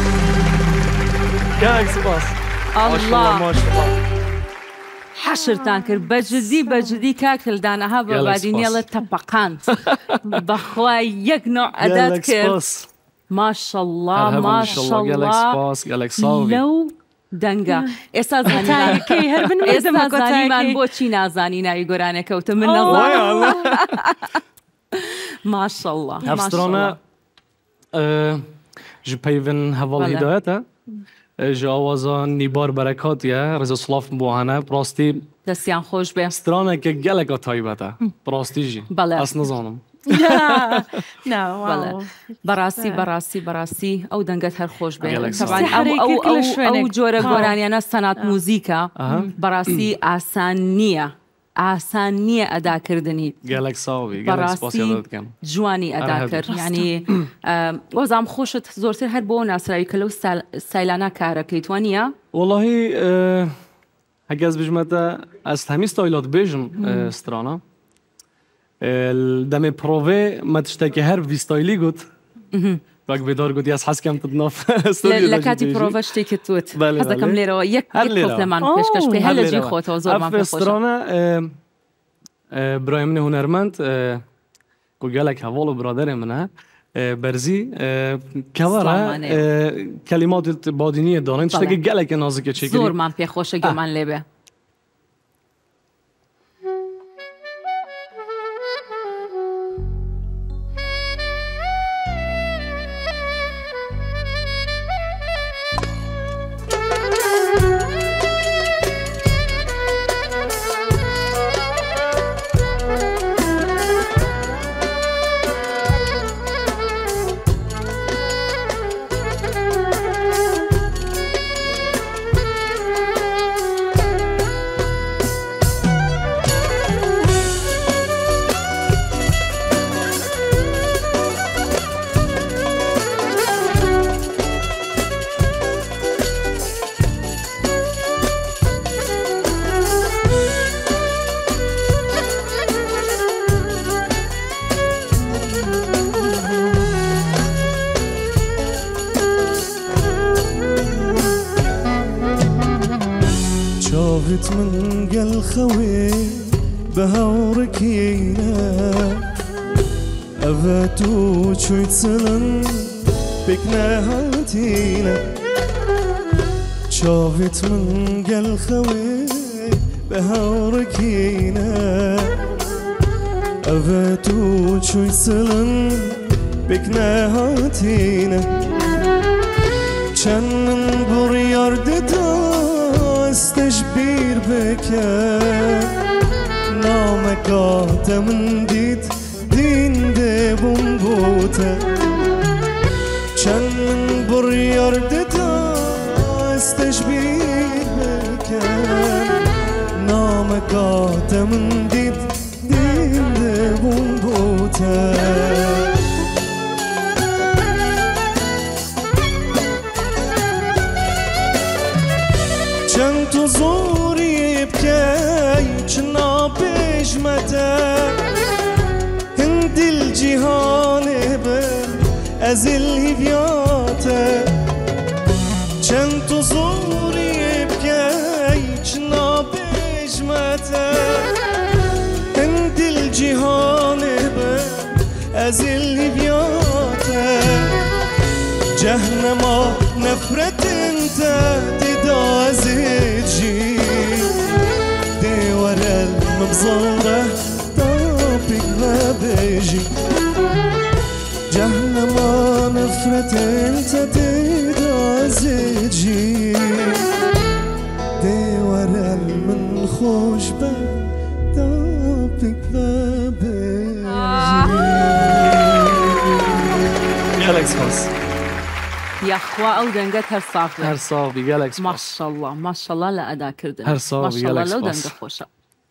كاك سباس الله ما شاء الله حشرتان کرد بەجددی کاکلدانەها بە بادینێڵە تەپەقاند بەخوای یەک نوع ئەدات کرد ماشەڵڵا ماشەڵڵا لەو دەنگە ئێستا زانیمان بۆچی نازانی ناوی گۆرانەکەوتە من نەڵ ماشەڵڵا هەفسترانە ji peyvên hevalî hidayete ji awaza nîbar berekatiye reza silav bo hene rastî دەستیان خۆش بێ straneke geleka taybet e rastî jî ez nizanim بەڕاستی ئەو دەنگەت هەر خۆش بێ گەلێک ئەو جۆرە گۆرانیانە سەنات موزیکە بەڕاستی ئاسان نییە ئەداکردنی gelek savî بەڕاستی جوانی ئەداکرد ینی وەزام خۆشت زۆرتر هەر بۆ ناسراوی کە لەو سایلانە کارەکەیت وانە واللهی هەگە ez bijmete ez hemî stylat bêjim strana demê provê me tiştekî her vî stylî got wek bêdar gotiye ez hez kem nav لە کاتی پرۆڤە شتێکت توت حەز دەکەم لێرەوە یەک لەمان پێشکەش بکەی هەر لە جێ خۆتەوە زۆرمان پێ خۆشە strana برای من هونەرمەند ku gelek heval û biraderê min e berzî kevara kelimat badîniyê danin tiştekî gelekê nazikê çêkirî زۆرمان پێخۆشە گوێمان لێبێ شافت من قل خوي بهوركينا أفاتو شويت سنن بكنا هاتينا شافت من قل خوي بهوركينا أفاتو شويت سنن بكنا هاتينا كان بريار دتا استشبير بكا نامكات من ديت دين دي بمبوتا كان بريار دتا استشبير بكا نامكات من ديت دين دي بمبوتا تو زوری بکی چنا پیشمته ازل هیویاته چند تو زوری بکی چنا بجمته هند الجهان به ازل هیویاته جهنم نفرت انت تدازي تجي دي ورا المبزرة طابق ما بيجي جهنم نفرت انت تدازي تجي دي ورا المنخوش طابق ما بيجي گەلێک سپاس یاخوا ئەو دەنگەت هەر ساف هەر ساڵی گەلێک سپاس ماشەڵڵا ماشەڵڵا لە ئەداکردن هەر ساڵی ماشەڵڵا گەلێک لەو سپاس دەنگە خۆشە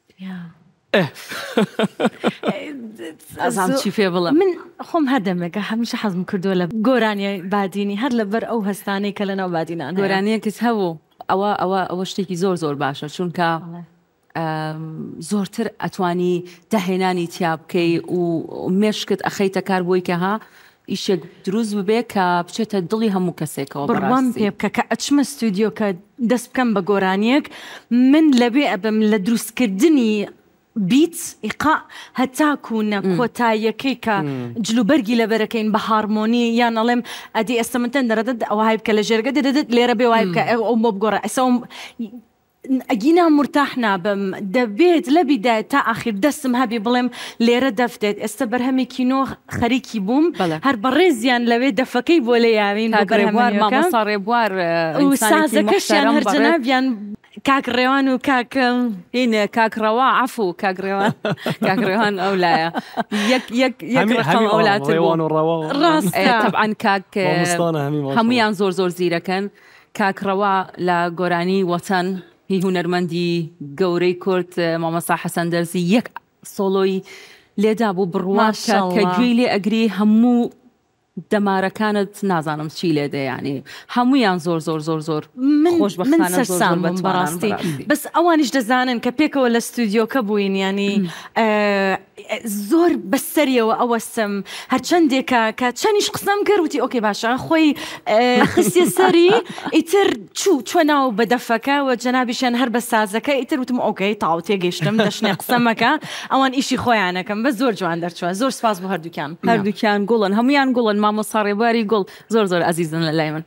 ئەزان چی فێ بڵێم من خۆم هەردەمێکە هەمیشە حەزم کردووە لە گۆرانی بادینی هەر لەبەر ئەو هەستانەی کە لەناو بادینان هەیە. گۆرانیەکت هەبوو ئەوە شتێکی زۆر باشە چونکە زۆرتر ئەتوانی داهێنانی تیا بکەی و مێشکت ئەخەیتە کار بۆی کە ها ئیشێک دروست ببێ کە بچێتە دڵی هەموو کەسێکەوە بڕوام پێ بکە کە ئەچمە ستودیۆ کە دەست بکەم بە گۆرانیەک من لەبێ ئەبم لە دروستکردنی بیت ئیقا هەتاکوونە کۆتاییەکەی کە جلوبەرگی لەبەرەکەین بە هارمۆنی یان ئەڵێم ئەدی ئەستەمەتەن دەرەدەت ئەوە های بکە لە ژێرگە دەدەت لێرە بێ وای بکە ئەو بۆ بگۆڕە ئەسەوم ئەگینا مرتاح نابم دەبێت لە بیدایە تا ئاخیر دەستم هەبی بڵێم لێرە دەفتێت ئێستا بەرهەمی کینۆ خەریکی بووم هەر بەڕێزیان لەوێ دەفەکەی بۆ لێ یاوین مامۆستا ڕێبوار و سازەکەشیان هەرجەنابیان کاک ڕێوان و کاکەم هینە کاکڕەوە عفو کاکڕێوان ئەولایە یەک ڕقم ئەولاتر ڕاستە طبعاً کاک هەمویان زۆر زیرەکەن کاکڕەوە لە گۆرانی وەتەن هی هونەرمەندی گەورەی کورد مامۆستا حەسەن دەرزی یەک سۆلۆی لێدا بوو بڕواکە کە گوێی لێ ئەگری هەموو دەمارەکانت نازانم چی لێدە یعنی هەمویان زۆر خۆش بەخانە بەڕاستی بەس ئەوانیش دەزانن کە پێکەوە لە ستودیۆکە بووین ینی زۆر بەسەریەوە ئەوەستم هەرچەندێکە کە چەندیش قسەم کردوتی ئۆکێ باشە خۆی خستیە سەری ئیتر چوە ناو بە دەفەکە و جەنابیشیان هەر بە سازەکە ئیتر وتم ئۆکەی تاو تێگەیشتم دەشنێ قسەمەکە ئەوان ئیشی خۆیانەکەم بە زۆر جوان دەرچووە زۆر سپاس بۆ هەردووکیان گوڵن هەمویان گوڵن مامۆستا ڕێبواری گوڵ زۆر عەزیزن لە لای من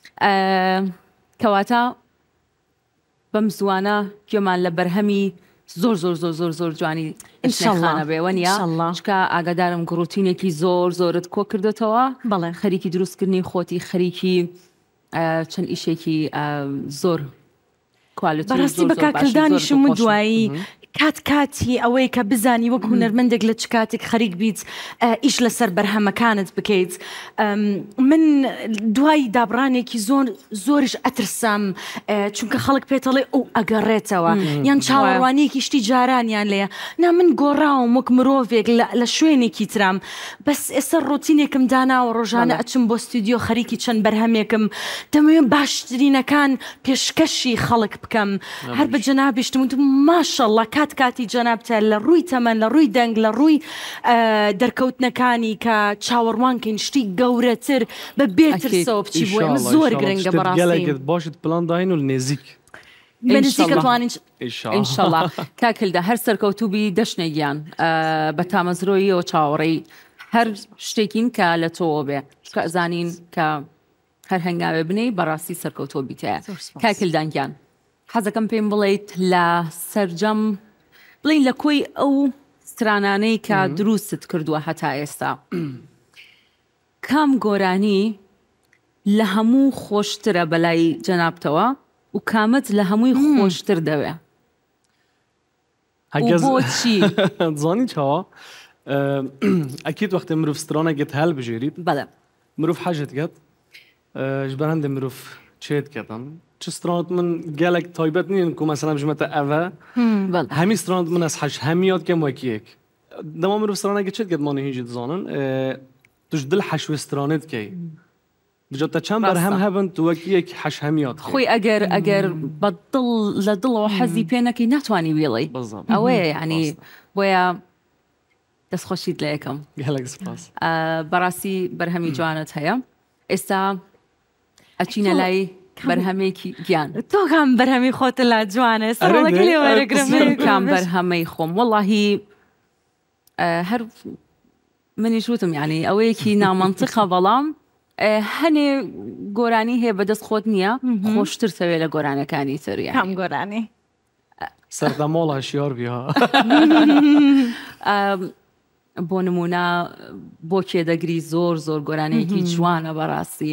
کەواتە بەم زوانە گوێمان لە بەرهەمی زۆر جوانی ئینشاڵڵا بێوە نیە چکە ئاگادارم گڕوتینێکی زۆرت کۆ کردوتەوە بەڵێ خەریکی دروستکردنی خۆتی خەریکی چەند ئیشێکی زۆر بەڕاستی بە کاکردانیشم و دوایی کاتی ئەوەی کە بزانی وەک هونەرمەندێک لە چ کاتێک خەریک بیت ئیش لەسەر بەرهەمەکانت بکەیت من دوای دابڕانێکی زۆرش ئەترسام چونکە خەڵک پێتەڵێ ئەو ئەگەڕێتەوە یان چاوەڕوانیەکی شتی جارانیان لێە نا من گۆڕاوم وەک مرۆڤێک لە شوێنێکی ترام بەس ئێستا ڕۆتینێکم داناوە ڕۆژانە ئەچم بۆ ستودیۆ خەریکی چەند بەرهەمێکم دەمەوێت باشترینەکان پێشکەشی خەڵک بکەم هەر بە جەنابیشتم وتم ماشەڵڵا کاتی جەنابتە لە ڕووی تەمەن لە ڕووی دەنگ لە ڕووی دەرکەوتنەکانی کە چاوەڕوانکەین شتی گەورەتر بە بێترسەوە بچی بووە ئەمە زۆر گرنگە بەڕاستی باشت پلان داین و نێزیک ئینشاڵڵا کاکلدا هەر سەرکەوتوبی دەشنێگیان بە تامەزرۆیەوە چاوەڕێی هەر شتێکین کە لە تۆوە بێ کە ئەزانین کە هەر هەنگاوێ بنەی بەڕاستی سەرکەوتۆ بیتەیە کاکلدانگیان حەزەکەم پێم بڵێیت لە سەرجەم بڵین لە کۆی ئەو سترانانەی کە دروستت کردووە هەتا ئێستا کام گۆرانی لە هەموو خۆشترە بەلای جەنابتەوە و کامت لە هەمووی خۆشتر دەوێ بۆچی زانی چاوە ئەکیت وەختێ مرۆڤ سترانێکت هەل بژێریت بەڵێ مرۆڤ حەجت کرد ji ber hende mirov çêt ketin çi stranat min gelek taybet nîn ku mesela ji me te ev e hemî stranat min ez heş hemiyat kem wekiyek dema mirov stranekê çêt ket manî hîn jî dizanin tu ji dil heş wê stranê dikey dica te çend berhem hebin tu wekiyek heş hemiyat xwe eger bedil li dil û hezî pê nekî netwanî wêlî ew ê yanî boya دەستخۆشیت لە یەکەم گەلێک سپاس. بەڕاستی بەرهەمی جوانت هەیە ئێستا ئەچینە لای بەرهەمێکی گیان تۆ کام بەرهەمی خۆتە لا جوانە سەرڵەکە لێ وەرەگرم کام بەرهەمەی خۆم وەڵاهی هەر منیش وتم یعنی ئەوەیەکی نامەنتقە بەڵام هەنێ گۆرانی هەیە بەدەست خۆت نییە خۆشتر سەوێ لە گۆرانەکانی تر کام گۆرانی سەردەمۆڵە شیار بیها بۆ نمونە بۆ کێدەگری زۆر گۆرانێکی جوانە بەڕاستی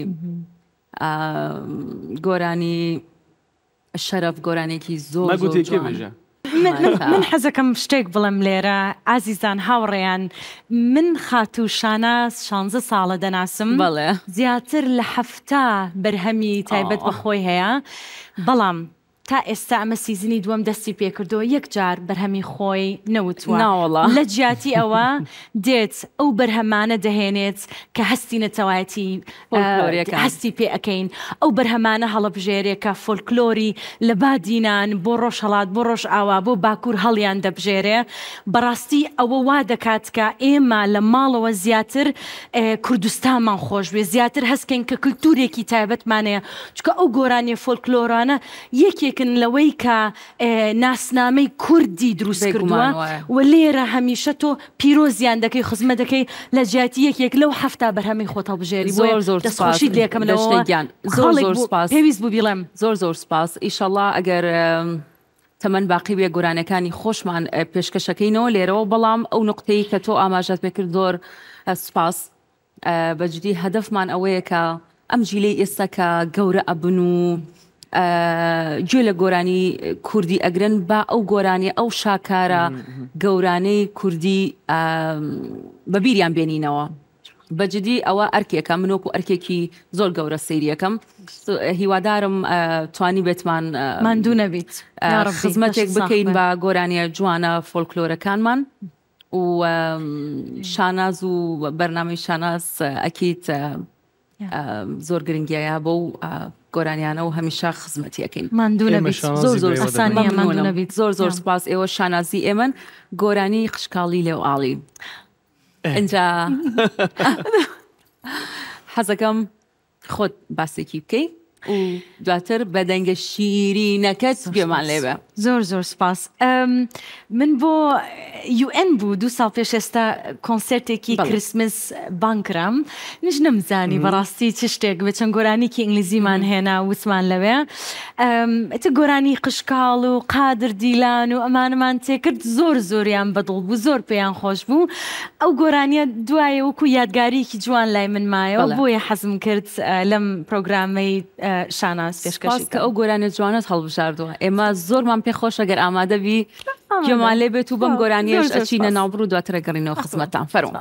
گۆرانی شەرەف گۆرانێکی زۆر بێژە من حەزەکەم شتێک بڵم لێرە ئازیزان هاوڕێیان من خات و شاناس 16 ساڵە دەناسم بەڵێ زیاتر لە 7 بەرهەمی تایبەت بەخۆی هەیە بەڵام تا ئێستا ئەمە سیزنی دووەم دەستی پێکردو یەک جار بەرهەمی خۆی نەوتوە لە جیاتی ئەوە دێت ئەو بەرهەمانە دەهێنێت کە هەستی نەتەوایەتی هەستی پێ ئەەکەین ئەو بەرهەمانە هەڵەبژێرێکە فۆلکلۆری لە بادینان بۆ ڕۆژهڵات بۆ ڕۆژ ئاوا بۆ باکوور هەڵیان دەبژێرێ بەڕاستی ئەوە وا دەکات کە ئێمە لە ماڵەوە زیاتر کوردستانمان خۆش بێ زیاتر هەستکەین کە کللتورێکی تایبەتمانەیە چکە ئەو گۆرانی فۆلکلۆرانە یەکێک لەوەی کە ناسنامەی کوردی دروست کردووە و لێرە هەمیشە تۆ پیرۆزیان دەکەی خزمە دەکەی لە جیاتی یەکێک لەو 7 بەرهەمی خۆتە بژێری زۆر دەستخۆشی لێکم لەشتێکیان زۆر سپاس پێویست بوو بیڵێم زۆر سپاس ئیشەڵڵا ئەگەر تەمەەن باقی بێ گۆرانەکانی خۆشمان پێشکەشەکەینەوە لێرەوە بەڵام ئەو نقطەی کە تۆ ئاماژات پێکرد زۆر سپاس بەجددی هەدەفمان ئەوەیە کە ئەم جیلەی ئێستا کە گەورە ئەبن و گوێ لە گۆرانی کوردی ئەگرن با ئەو گۆرانی ئەو شاکارە گەورانەی کوردی بەبیریان بێنینەوە بەجددی ئەوە ئەرکێکە منۆک و ئەرکێکی زۆر گەورە سەیریەکەم هیوادارم توانی بێتمان ماندوو نەبیت خزمەتێک بکەین بە گۆرانیە جوانە فۆلکلۆرەکانمان و شاناز و بەرنامەی شاناز ئەکیت زۆر گرنگیایە بۆ گۆرانیانە و هەمیشە خزمەتیەکەین زۆر سپاس ئێوە شانازی ئێمن گۆرانی خشکاڵی لێو ئاڵی ئەجا حەزەکەم خۆت باسێکی بکەی و دواتر بەدەنگە شیرینەکەت گوێمان لێبە زۆر سپاس من بۆ UN بوو 2 ساڵ پێش ئێستا کۆنسرتێکی کریسمس بانکرام نش نەمزانی بەڕاستی چ شتێک بە چەند گۆرانێکی ئینگلیزیمان هێنا وتمان لەوێ ئەتە گۆرانی قشکاڵ و قادر دیلان و ئەمانەمان تێکرد زۆریان بەدڵ بوو زۆر پێیان خۆش بوو ئەو گۆرانیە دوایە وەکو یادگاریکی جوان لای من مایەوە بۆیە حەزم کرد لەم پرۆگرامەی شاناز پێشکەش کە ئەو گۆرانە جوانت هەڵبژاردووە ئێمە زۆرمان پێخۆشە گەر ئامادە بی گوێمان لێ بێت و بەم گۆرانیەش ئەچینە ناوبڕ و دواترە گەڕینەوە خزمەتان فەرموو.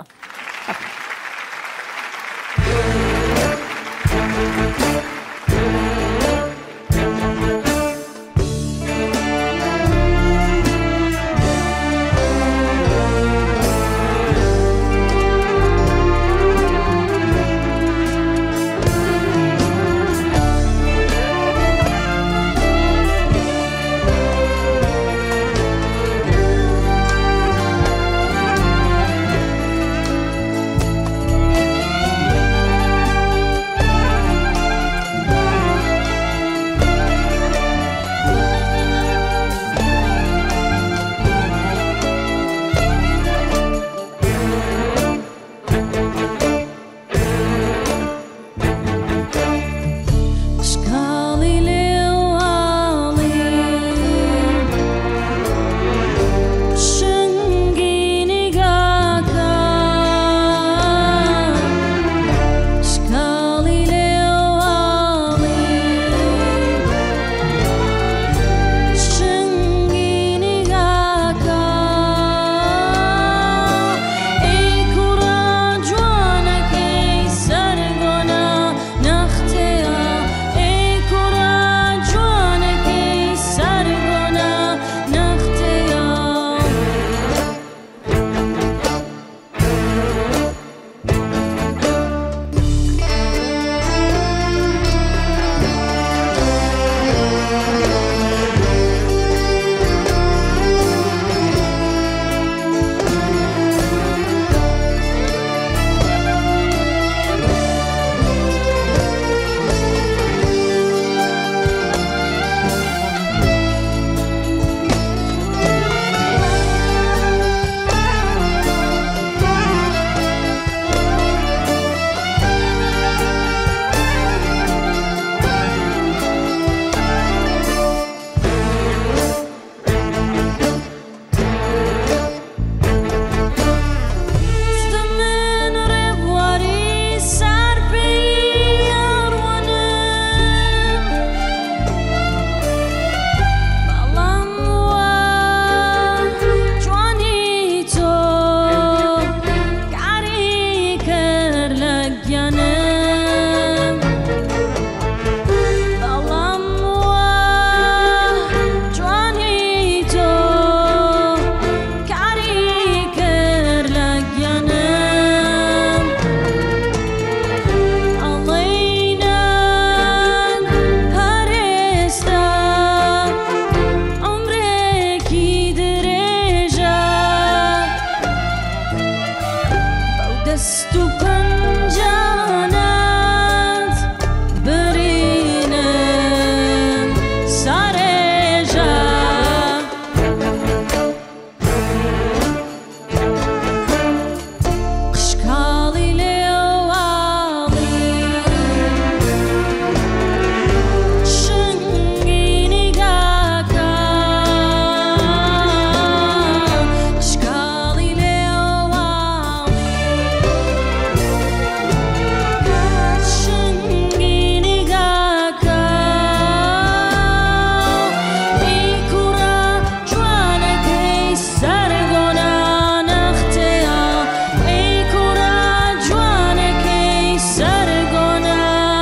دست و پنجانت برینم سر جا قشقالی لیوالی شنگینی گاکا قشقالی لیوالی شنگینی گاکا ای کورا جوانکی سرگونا نختیا ای کورا جوانکی سرگونا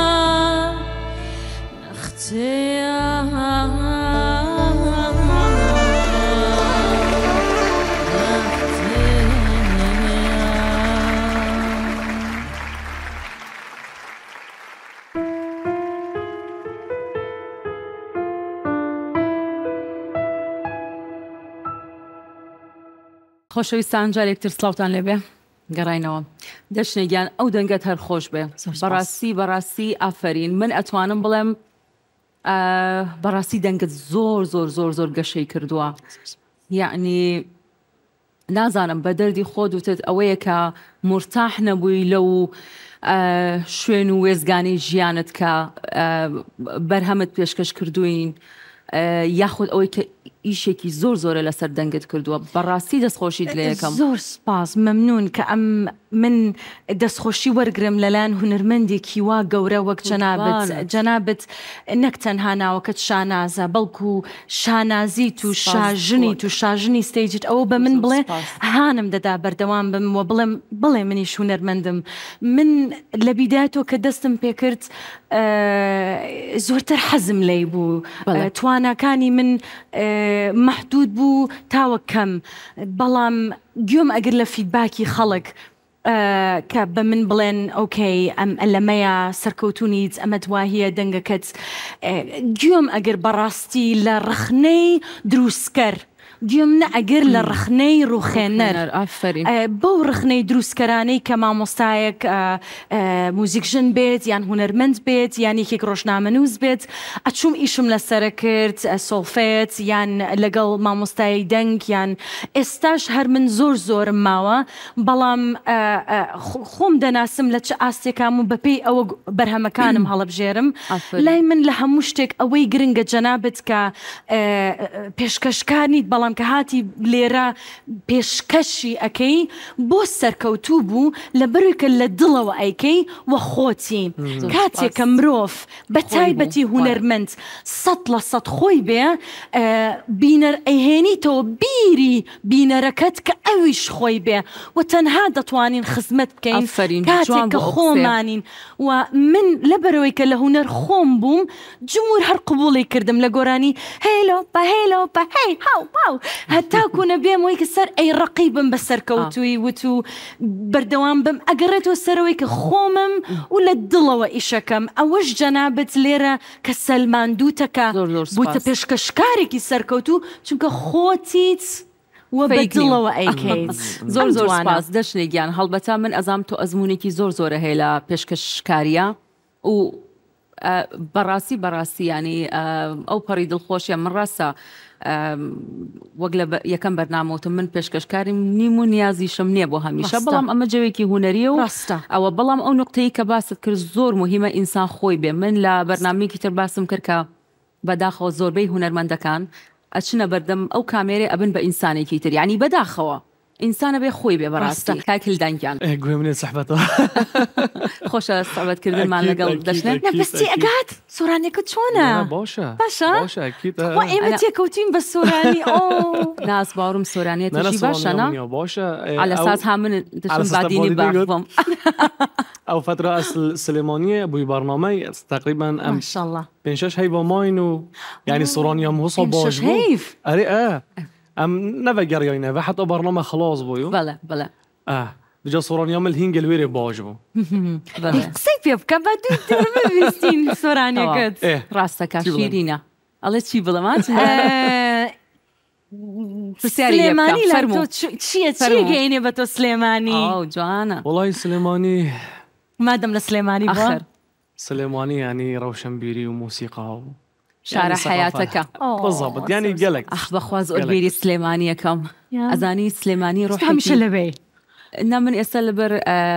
نختیا خۆشەویستان جارێکتر سڵاوتان لێبێ گەڕاینەوە دەشنێگیان ئەو دەنگەت هەر خۆش بێ بەڕاستی ئافرین من ئەتوانم بڵێم بەڕاستی دەنگت زۆر گەشەی کردووە یعنی نازانم بە دەردی خۆت وتت ئەوەیە کە مرتاح نەبووی لەو شوێن و وێزگانی ژیانت کە بەرهەمت پێشکەش کردوین یاخود ئەوەی کە ئیشێکی زۆرە لەسەر دەنگت کردووە بەڕاستی دەستخۆشیت لە یەکەم زۆر سپاس مەمنون کە من دەستخۆشی وەرگرم لەلایەن هونەرمەندێکی وا گەورە وەک جەنابەت نەک تەنها ناوەکەت شانازە بەڵکو شانازیت و شاژنیت و شاژنی ستەیجت ئەوە بە من بڵێ هانم دەدا بەردەوام بم و بڵێ منیش هونەرمەندم من لە بیدایەتەوە کە دەستم پێکرد زۆرتر حەزم لێی بوو تواناکانی من محدود بوو تاوە کەم بەڵام گوێم ئەگەر لە فیدباکی خەڵک کە بە من بڵێن ئۆکەی ئەم ئەلەمەیە سەرکەوتونیت ئەمە دواهیە دەنگەکەت گوێم ئەگەر بەڕاستی لە ڕخنەی دروستکەر گوێم نە ئەگەر لە ڕخنەی ڕوخێنەر بەو ڕخنەی دروستکەرانەی کە مامۆستایەک موزیکژن بێت یان هونەرمەند بێت یان یەکێک ڕۆژنامەنووس بێت ئەچووم ئیشم لەسەرە کرد سۆڵفێت یان لەگەڵ مامۆستایی دەنگ یان ئێستاش هەر من زۆرم ماوە بەڵام خۆم دەناسم لە چ ئاستێکام و بەپێی ئەوە بەرهەمەکانم هەڵەبژێرم لای من لە هەموو شتێک ئەوەی گرنگە جەنابەت کە پێشکەشکارنیت بەڵام کە هاتی لێرە پێشکەشی ئەەکەی بۆ سەرکەوتوو بوو لە بەرویکە لە دڵەوە ئەیکەی وە خۆتی کاتێکە مرۆڤ بە تایبەتی هونەرمەند 100% خۆی بێ بینەر ئەیهێنیتەوە بیری بینەرەکەت کە ئەویش خۆی بێ و تەنها دەتوانین خزمەت بکەین کاتێک کە خۆمانین و من لە بەرەوەی کە لە هونەر خۆم بووم جمهور هەر قبوڵی کردم لە گۆرانی هێلۆ بە هەی هاو هەتاکوونە بێم وەی کە سەر ئەی ڕقی بم بە سەرکەوتووی وت و بەردەوام بم ئەگەڕێتەوە سەرەوەی کە خۆمم و لە دڵەوە ئیشەکەم ئەوەش جەنابەت لێرە کە سەلماندووتەکە بوویتە پێشکەشکارێکی سەرکەوتوو چونکە خۆتیت وە بەدڵەوە ئەیکەیت زۆر سپاس دەشنێگیان هەڵبەتە من ئەزام تۆ ئەزمونێکی زۆرە هەیە لە پێشکەشکاریە و بەڕاستی ینی ئەو پەڕی دڵخۆشیە من ڕاستە وەک لە یەکەم بەرنامەوتم من پێشکەشکاریم نیم و نیازیشم نییە بۆ هەمیشە بەڵام ئەمە جەوێکی هونەریە و ئەوە بەڵام ئەو نقطەی کە باست کرد زۆر مهمە ئینسان خۆی بێ من لە بەرنامەیەکی تر باسم کرد کە بەداخەوە زۆربەی هونەرمەندەکان ئەچنە بەردەم ئەو کامێرە ئەبن بە ئینسانێکی تر یعنی بەداخەوە ئینسانە بێ خۆی بێ بەڕاستی کاکل دانگیان گوێ منێ سەحبەتەوە خۆشە سەحبەتکردنمان لەگەڵ دەشنێت نەپستی ئەگات سۆرانێکت چۆنە باشە ئێمە تێکەوتین بە سۆرانی ناس باوڕم سۆرانێتشی باشەنا باشە لەساس ها من دەشم بادینی باخبم ئەو فترە سلێمانیە بووی بەرنامەی تقریبا ئەم پێنج-شەش هەیڤە ماین و یعنی سۆرانیام هۆسە باش بوو ئەرێ ئەم نەڤەگەڕیاینەوە حتا بەرنامە خلاص بووی بەڵێ بجا سۆرانیام هینگە لێرێ باش بوو قسەی پێ بکە بە دووتر ببیستین سۆرانەکەت ڕاستەکە شیرینە ئەڵێ چی بڵەمات سلێمانی لە تۆ چییە گەینێ بە تۆ سلێمانی جوانە والله سليماني مادەم لە سلێمانی آخر سليماني يعني روشنبيري وموسيقى شارە حياتەکە بالضبط يعني قالك بەخوا زۆر بیری سلێمانیەکەم ئەزانی سلێمانی هەمیشە لەبێ نا من ئێستا لەبەر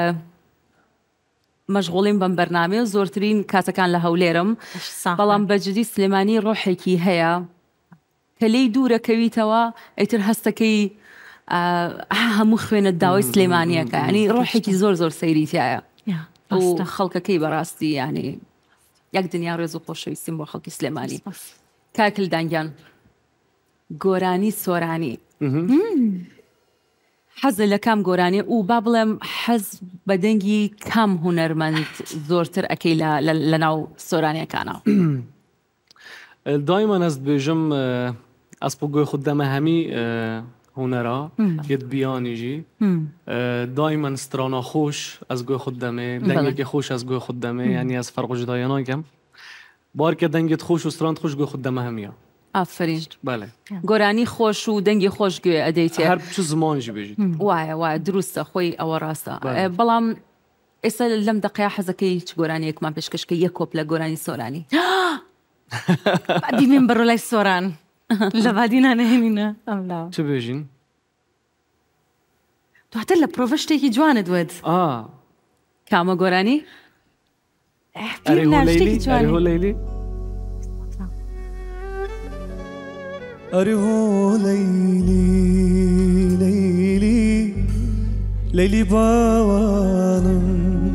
مەشغوڵیم بەم بەرنامە زۆرترین کاتەکان لە هەولێرم بەڵام بەجددی سلێمانی ڕۆحێکی هەیە کە لێی دوورەکەویتەوە ئەیتر هەستەکەی هەموو خوێنە داوای سلێمانیەکە ینی ڕۆحێکی زۆر زۆر سەیریتایە و خەڵکەکەی بەڕاستی ینی یەک دنیا ڕێز و خۆشەویستیم بۆ خەڵکی سلێمانی کاکل دانگیان گۆرانی سۆرانی حەز لە کام گۆرانی و با بڵێم حەز بە دەنگی کام هونەرمەند زۆرتر ئەەکەی لە ناو سۆرانیەکانەوە دائما از بيجم اسبوع خدامه همي هنرا يد بيانيجي دائما استرانا خوش از گوی خدامه دنگی خوش از گوی خدامه يعني از فرق جدایانا کم بار که دنگت خوش و استراند خوش گوی خدامه همیا ئافرین بله گۆرانی خۆش و دەنگی خۆش گوێ ئەدەیتێ هر چه زمانجي بيجي وایە دروستە خۆی ئەوە ڕاستە بەڵام ئێستا لەم دقەیە حەزەکەی چ گۆرانیەکمان پێشکەشکە یەک کۆپ لە گۆرانی سۆرانی دیمێن بەڕۆ لای سۆران لە بادینانە هێنینە ئەملا چه بيجين دواتر لە پرۆڤە شتێکی جوانت وێت کامە گۆرانی أريه ليلي أريه ليلي ليلي ليلي باوانم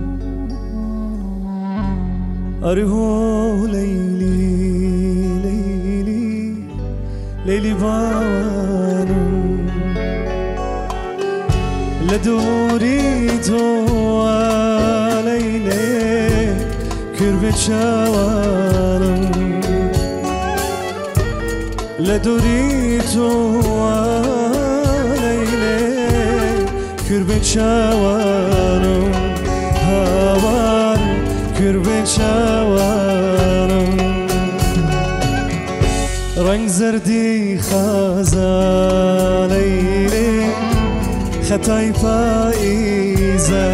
أريه ليلي ليلي ليلي باوانم لدوري توا ليلي كربت شوانم لدوري توا ليلي كربت شوانم هوار كربت شوانم رنگ زردي خازا ليلي خطاي فائزة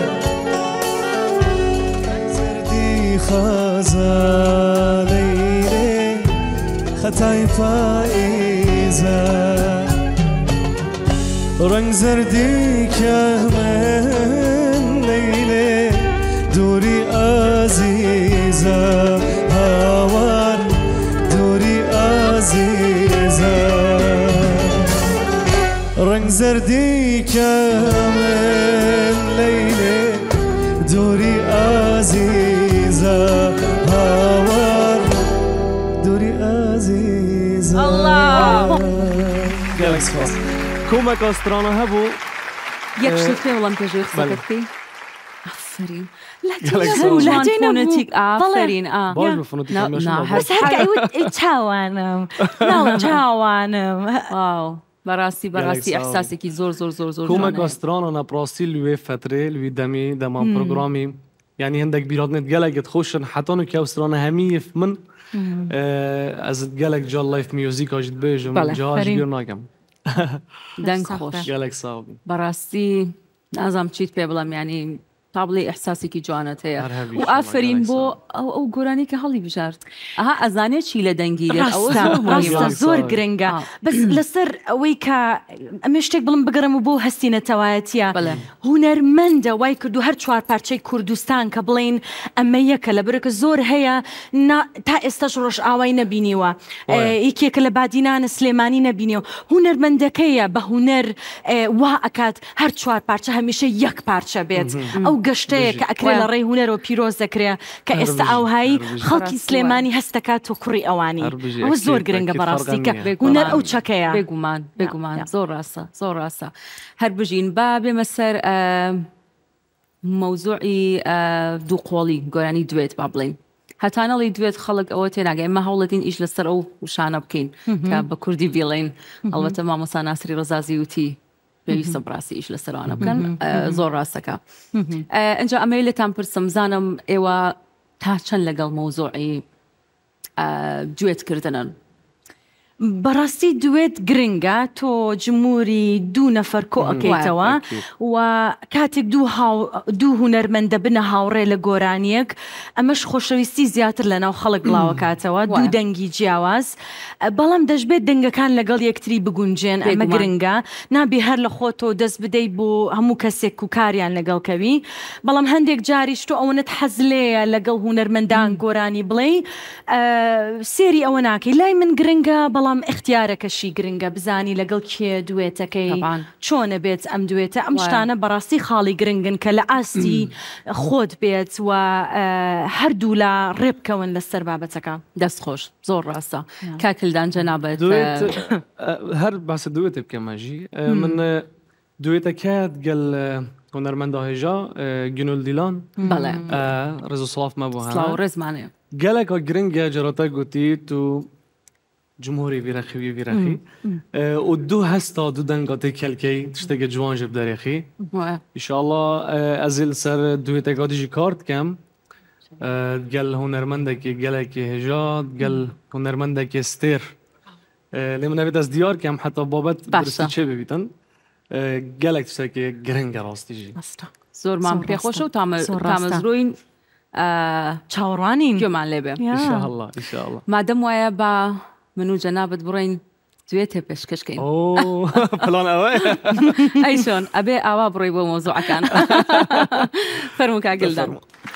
رنگ زردي خازا ليلي خطاي فائزة رنگ زردي كمان ليلي دوري عزيزة هوار دوري عزيزة رنگ زردي كمان ليلي دوري عزيزة هوار دوري عزيزة الله قالك سباس كومك استرانا هبو یەک شت پێ وەڵام پێشوی قسەکە بکەی ئافرین لەجێنەتیک ئافرین باش بفنوتي بەس هەرکە چاوانم چاوانم بەڕاستی ئەحساسێکی زۆر زۆر زۆر زۆر كومك استرانا نبراسي لوي فترة لوي دمي دما بروغرامي يعني هندك بيرادنت قالك تخشن حتى انو كي استرانا همي من از قالك جا لايف ميوزيك اجد بيجم جاش بيرناكم دەنگ خۆش قالك صعب بەڕاستی نازام چیت پێ بڵم ینی تابڵی ئەحساسێکی جوانت هەیە و ئافرین بۆ ئەو گۆرانی کە هەڵی بژارد ئەها ئەزانێت چی لە دەنگی ڕاستە زۆر گرنگە بەس لەسەر ئەوەی کە ئەمێ شتێک بڵم بگەڕم و بۆ هەستینەتەوایەتیە هونەرمەندە وای کردو هەر چوار پارچەی کوردستان کە بڵین ئەمە یەکە لە برەکە زۆر هەیە تا ئێستاش ڕۆژ ئاوای نەبینیوە یەکێکە لە بادینانە سلێمانی نەبینیەوە هونەرمەندەکەیە بە هونەر وا ئەکات هەر چوار پارچە هەمیشە یەک پارچە بێت ئەو گەشتەیە کە ئەکرێ لە ڕێی هونەرەوە پیرۆز دەکرێ کە ئێستا ئاوهایی خەڵکی سلێمانی هەست دەکات و کوڕی ئەوانی ئەوە زۆر گرنگە بەڕاستی کە هونەر ئەو چەکەیە بێگومان زۆر ڕاستە هەر بژین با بێمە سەر مەوزوعی دووقۆڵی گۆرانی دوێت با بڵین هەتانەڵی دوێت خەڵک ئەوە تێناگە ئێمە هەوڵەتین ئیش لەسەر ئەو وشانە بکەین کە بە کوردی بێڵین ئەڵبەتە مامۆستا ناسری ڕەزازی وتی پێویستە بڕاستی ئیش لەسەرانە بکەن زۆر ڕاستەکە ئەنجا ئەمەی لێتان پرسم زانم ئێوە تا چەند لەگەڵ مەوزوعی دوێتکردنن بەڕاستی دوێت گرنگە تۆ جمهوری دوو نەفەر کۆئەکەیتەوە و کاتێک دوو هونەرمەندە بنە هاوڕێ لە گۆرانیەک ئەمەش خۆشەویستی زیاتر لە ناو خەڵک بڵاوکاتەوە دوو دەنگی جیاواز بەڵام دەشبێت دەنگەکان لەگەڵ یەکتری بگونجێن ئەمە گرنگە نابێ هەر لە خۆتۆ دەست بدەیت بۆ هەموو کەسێک و کاریان لەگەڵکەوی بەڵام هەندێک جاریش تۆ ئەوەت حەزلەیە لەگەڵ هونەرمەندان گۆرانی بڵێ سێری ئەوە ناکەی لای من گرنگە بەڵام اختیارەکەشی گرنگە بزانی لەگەڵ کێ دوێتەکەی چۆنە بێت ئەم دوێتە ئەم شتانە بەڕاستی خاڵی گرنگن کە لە ئاستی خۆت بێت و هەردوو لە ڕێبکەون لەسەر بابەتەکە دەستخۆش زۆر ڕاستە کاکلدان جەنابەت هەر باسە دوێتە بکەمەژی من دوێتەکەت گەل هونەرمەندە هێژا گنۆل دیلان ڕێز و سڵاف مەبوو ڕێزمانێ گەلێکە گرنگە جەراتە گوتیت و جمهوری ویرەخی ویرەخی و دوو هەستا دوو دەنگاتی کەلکەی تشتێکە جوان ژێ بدەرێخی ئیشاءالله ئەزیل سەر دوێتەکە دیژی کارت کەم گەل هونەرمەندێکی گەلێکی هێژات گەل هونەرمەندێکی ستێر لێ منەوێت ئەس دیار کەم حتا بابەت درستی چێ ببیتن گەلێک تشتێکی گرنگە ڕاستیژی زۆرمان پێخۆشە و تامەزڕۆین چاوەڕوانین گوێمان لێبێ ئیشاءالله مادەم وایە بە من و جەنابەت بڕۆین دوێتێ پێشکەشکەین پلان ئەوە ئەی چۆن ئەبێ ئاوا بڕۆی بۆ مۆزوعەکان فەرموو کاگلدان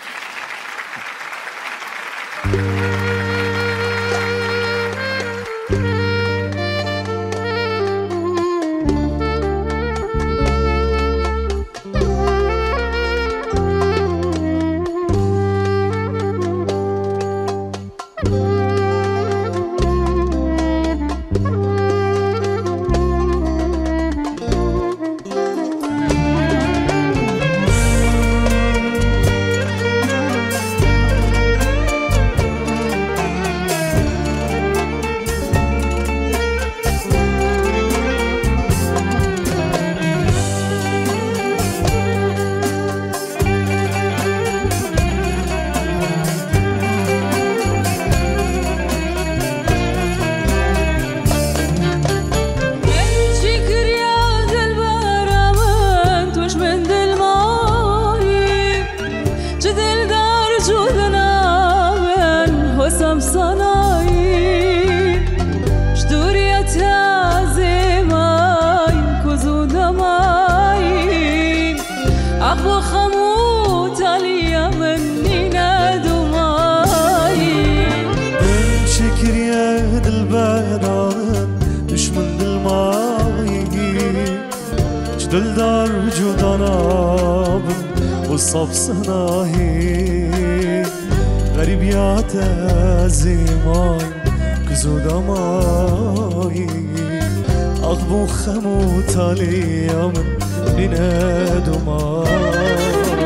دلدار وجودانا والصف صناهي غريبيات زيماي كزودا ماي أغبو خمو تالي من ننادو ماي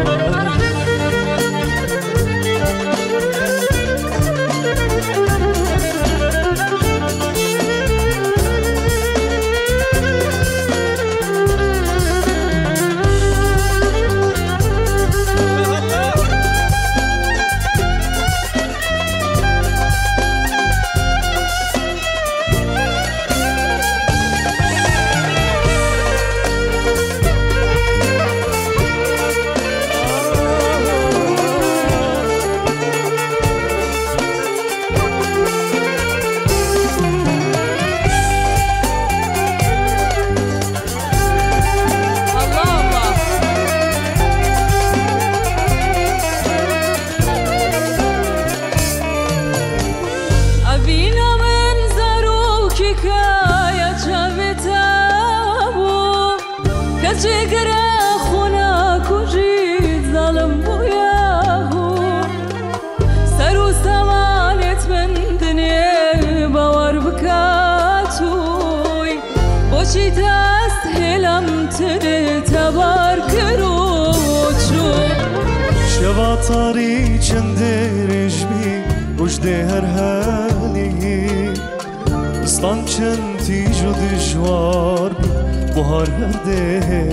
طاري چندرش بی رشد هر حالی استان چندی جو دشوار بی بهار هرده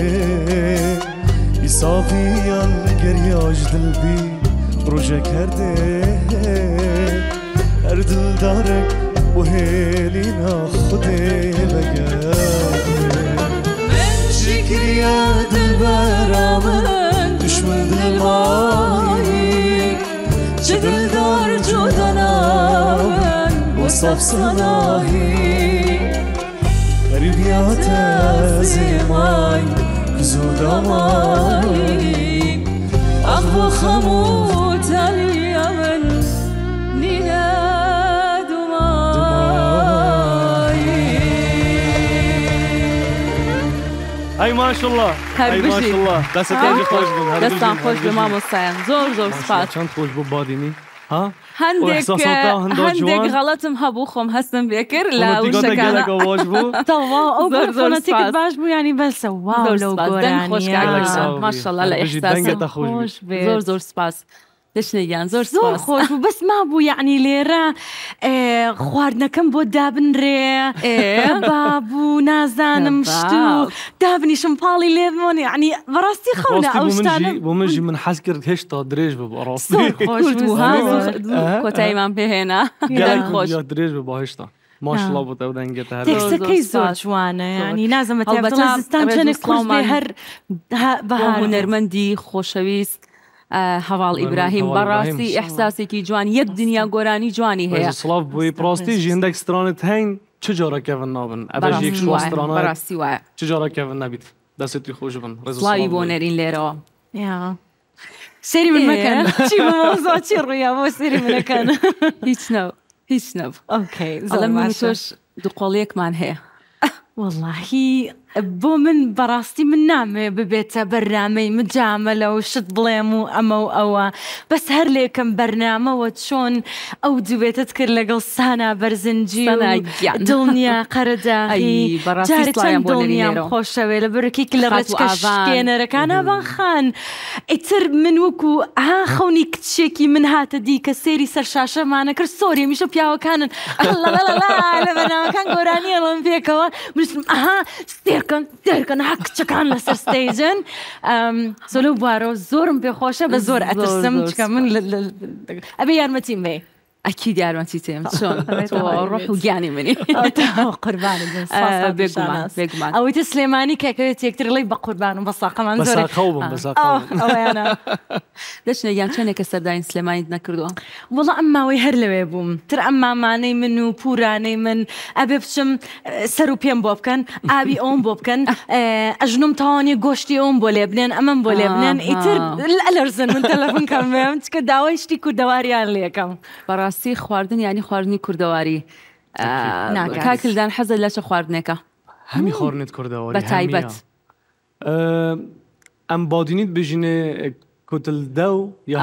ایسافیان گریاج دل بی روژه کرده هر دل دارک وهيلي ناخدي بقادي من شكريا دلبرا من دشمن دلماي جدل دار جودنا من وصف صناهي قريبيات زماي كزودا ماي أخو خموت اليمن نينا دماي. أي ما شاء الله أي ما شاء الله دست تيجي خوش بن دستان خوش به ما مستعین زور سپاس. چند خوش بو بادینی ها هندێک غەڵەتم هەبوو خۆم هەستم بێکرد لە وشەکانە ئەو فۆنەتێکت باش بوو ینی بەسە واو لەو گۆرانیە ماشەڵڵا لە ئێستا خوش زۆر سپاس دەشنێگیان زۆر خۆش بوو بەس ما بوو یعنی لێرە خواردنەکەم بۆ دابنرێ بابوو نازانم شت و دابنیشم پاڵی لێبمۆن یعنی بەڕاستی خەونە ئەو شتانە بۆ منژی من حەز کرد هێشتا درێژ ببوو ڕاستی کۆتاییمان پێهێنا خۆش درێژ ببوو هێشتا ماشڵڵا بۆ تەو دەنگێتە هەر تێکسەکەی زۆر جوانە ینی نازەمە تێزستان چەنێک خۆش بێ هەر بەهار هونەرمەندی خۆشەویست هەواڵ ئیبراهیم بەڕاستی ئەحساسێکی جوان یەک دنیا گۆرانی جوانی هەیە سڵاو بۆی پڕاستی ژێندێک سترانت هەین چ جۆرەکەون نابن ئەبەژێک شوسترانە بەڕاستی وایە چ جۆرەکەون نەبیت دەستی خۆش بن سڵاوی بۆ نەرین لێرەوە سێری من مەکەن چی بۆ چی ڕوویا بۆ سێری منەکەن هیچ نەب زەڵێ من تۆش دوقۆڵیەکمان هەیە واللهی بۆ من بەڕاستی من نامێ ببێتە بەرنامەی مجامەلە و شت بڵێم و ئەمە و ئەوە بەس هەر لێکم بەرنامەوە چۆن ئەو دوێتت کرد لەگەڵ سانا بەرزنجی دڵنیا قەرەداغی جارێک دڵنیام خۆشەوێ لە بەرەکێکی لە ڕێچکەشکێنەرەکانە بانخان ئیتر من وەکو خەونی کچێکی من هاتە دی کە سێری سەر شاشەمانە کرد سۆری میشە پیاوەکانن لە بەرنامەکان گۆرانی ئەڵم پێکەوە دێرکەن کچەکان لەسەر ستێجن زۆلو بوارۆ زۆرم پێخۆشە بە زۆر ئەترسم چکە من ئەبێ یارمەتیم بێ ئەکی دیارمەتی تێم چۆن ڕۆح و گیانی منی قوربانە بێگومان ئەوەی تە سلێمانی کەکەوێت یەکتر لەی بە قوربان و بە ساقەمان زۆر دەچنە یان چەندێکە سەردانی سلێمانیت نەکردووە وەڵا ئەم ماوەی هەر لەوێ بووم تر ئەم مامانەی من و پورانەی من ئەبێ بچم سەر و پێم بۆ بکەن ئاوی ئەوم بۆ بکەن ئەژنم تاوانی گۆشتی ئەوم بۆ لێ بنێن ئەمەم بۆ لێ بنێن ئیتر ئەلەرزن من تەلەفۆن کەم بێم چکە داوای شتی کوردەواریان لێکەم بەڕاستی خواردن ینی خواردنی کوردەواری کاکلدان حەزت لە چه خواردنێکە هەمی خواردنێت کوردەواری بە تایبەت ئەم بادینیت بژینێ کوتلدە و یا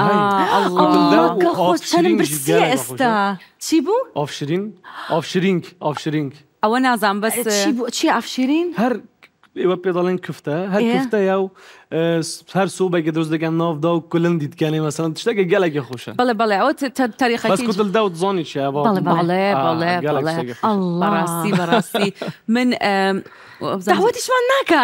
چەندم برسی ئێستا چی بوو؟ ئافشرینگ ئەوە نازان بەس چی ئافشرین؟ هەر ئێوە پێ دەڵێن کفتە هەر کفتەیە و هەر سوبێکە دروست دەکەن ناودا و کولن دیتکەنێ مەسەڵەن تشتێکە گەلێکی خۆشە بەڵێ ئەوە تاریخەتی بەس کوتلدە و دزانی چیە بەڕاستی من داوەتیشمان ناکە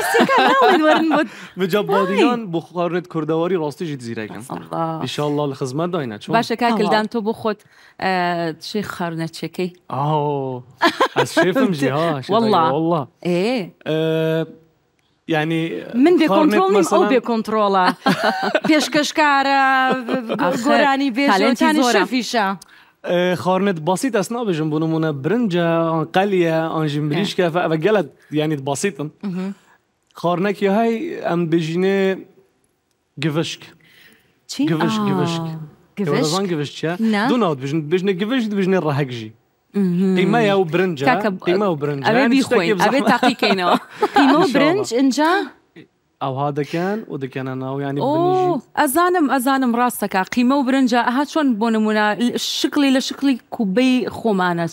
بجا بادیان بۆ خواردنێت کوردەواری ڕاستیژیت زیرەکەن ئینشاءالله لە خزمەت داینە چۆن باشە کاکلدان تۆ بۆ خۆت چی خواردنەتچێکەی ئەس شێفم جی والله یعنی من بێ کۆنتڕۆڵ نیم ئەو بێ کۆنتڕۆڵە پێشکەشکارە گۆرانی بێژەوەتانی شەفیشە خواردنێت بەسیت ئەس نابێژم بۆ نمونە برنجە قەلیە ئەنژین بریشکە ئەوە گەلت یانیت بەسیتن خواردنێکی هەی ئەم بژینێ گڤشک گڤشک چیە دوو ناوت بژنێ گڤشت بژنێ ڕەهەکژی قیمەیە و برنجە قیمە و برنج ئەبێ بیخۆین ئەبێ تاقیکەینەوە قیمە و برنج اینجا ئەوها دەکەن و دەکەنە ناو ینی ئەزانم ڕاستەکە قیمە و برنجە ئەها چۆن بۆ نمونە شکلی لە شکلی کوبەی خۆمانە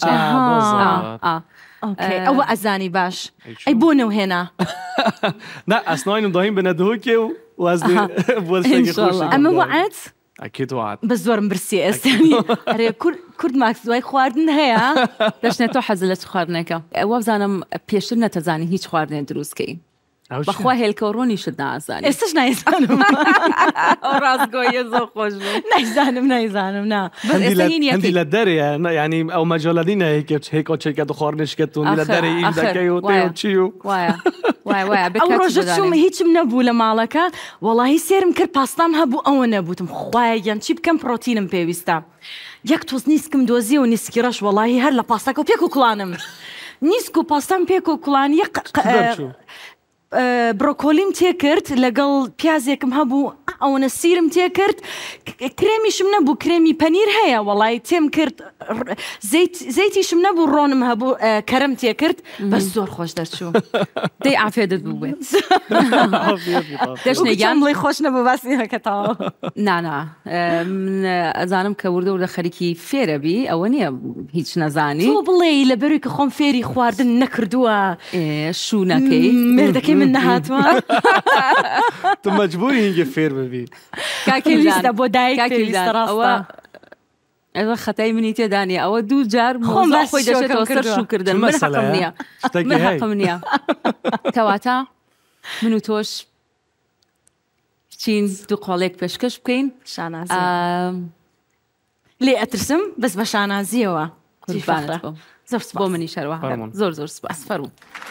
ئەوە ئەزانی باش ئەی بۆ نەوهێنا نا ئەسناینم داهیم بنە دهۆکێ و ئەمە وعەت ئەکێت وعەت بە زۆرم برسی ئێستانی ئەرێ کورد ماکس دوای خواردن هەیە دەشنێت تۆ حەز لە چ خواردنێکە ئەوە بزانم پێشتر نەتەزانی هیچ خواردنێ دروستکەی بەخوا هێلکەڕۆنی شت نازانانی ئێستش نایزانم ئەو ڕاستگۆیە زۆر خۆش نایزانم نا هەندی لە دەرێ ینی ئەو مەجۆلەدینە هێکۆ چێکە خواردنشکەتون لە دەرێ ئین دەکەی و تێ و چی و ئەو ڕۆژە چوم هیچم نەبوو لە ماڵەکە وەڵاهی سێرم کرد پاستام هەبوو ئەوە نەبووتم خوایە یان چی بکەم پرۆتینم پێویستە یەک تۆز نیسکم دۆزی و نیسکی ڕەش وەڵاهی هەر لە پاستاکە و پێک و کوڵانم نیسک و پاستام پێک و کوڵان برۆکۆلیم تێکرد لەگەڵ پیازێکم هەبوو ئەوەنە سیرم تێکرد کرێمیشم نەبوو کرێمی پەنیر هەیە وەڵی تێم کرد زەیتیشم نەبوو ڕۆنم هەبوو کەرەم تێکرد بەس زۆر خۆش دەرچوو دەی ئافێدت بوو بێت دەشنەگەم لێی خۆش نەبوو باسی هەکەتەوە نانا ئەزانم کە وردە وردە خەریکی فێرەبی ئەوە نییە هیچ نەزانی تۆ بڵێ لە بەروی کە خۆم فێری خواردن نەکردووە شوونەکەی مردەکەی من نەهاتوە تو مەجبوری هینگە فێر ببی کاکیویستە بۆ دایک پێویستە ڕاستە ئەوە خەتای منی تێدانێ ئەوە دوو جار خۆی دەشێتەوە سەر شوکردن من حەقم نییە من حەقم نییە کەواتە من و تۆش چین دوو قۆڵێک پێشکەش بکەین شانازی لێ ئەترسم بەس بە شانازیەوە زۆر بۆ منی شەروە زۆر زۆر سپاس فەرموو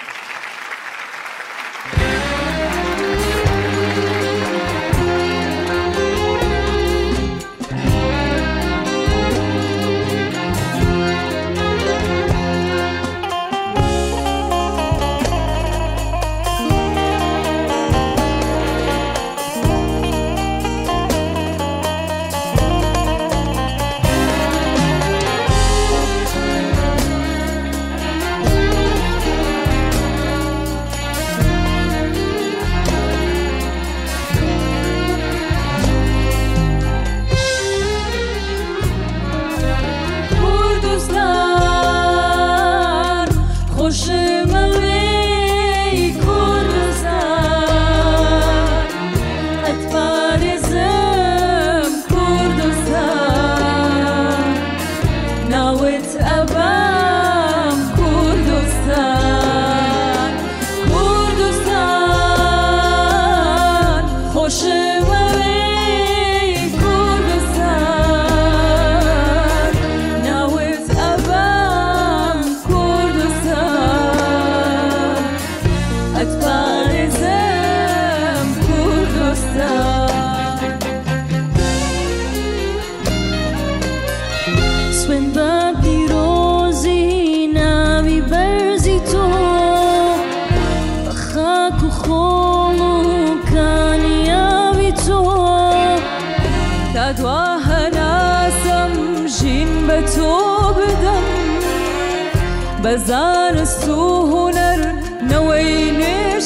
بزار السهنر نوين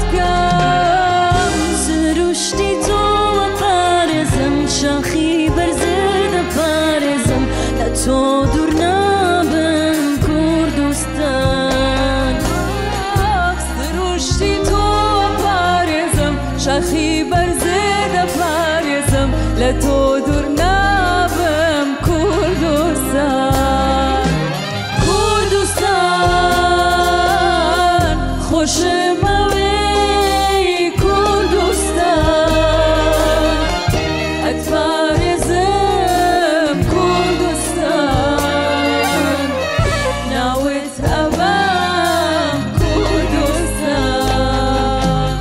شاتكام سروشتي تو قارزم شاخي برزد بارزم لا تو دورنا بن كردستان سروشتي تو قارزم شاخي برزد بارزم لا تو دورنا بن كردستان خوشموی کردستان اتفارزم کردستان ناویت ابام کردستان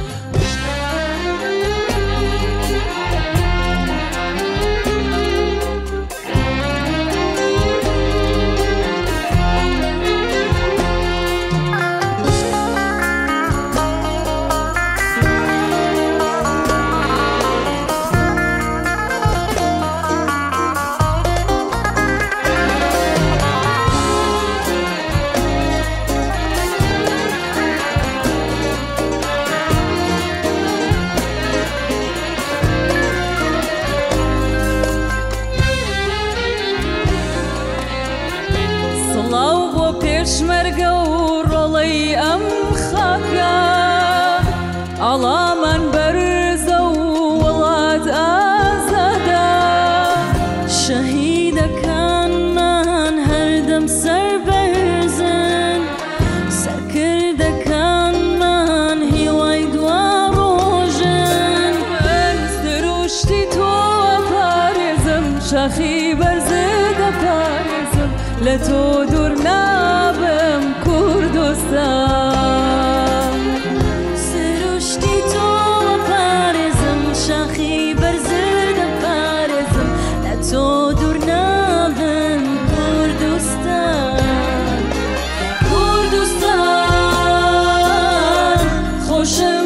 شاخی برزده پارزم لتو دور نابم کردستان سروشتی تو پارزم شاخی برزده پارزم لتو دور نابم کردستان کردستان خوشم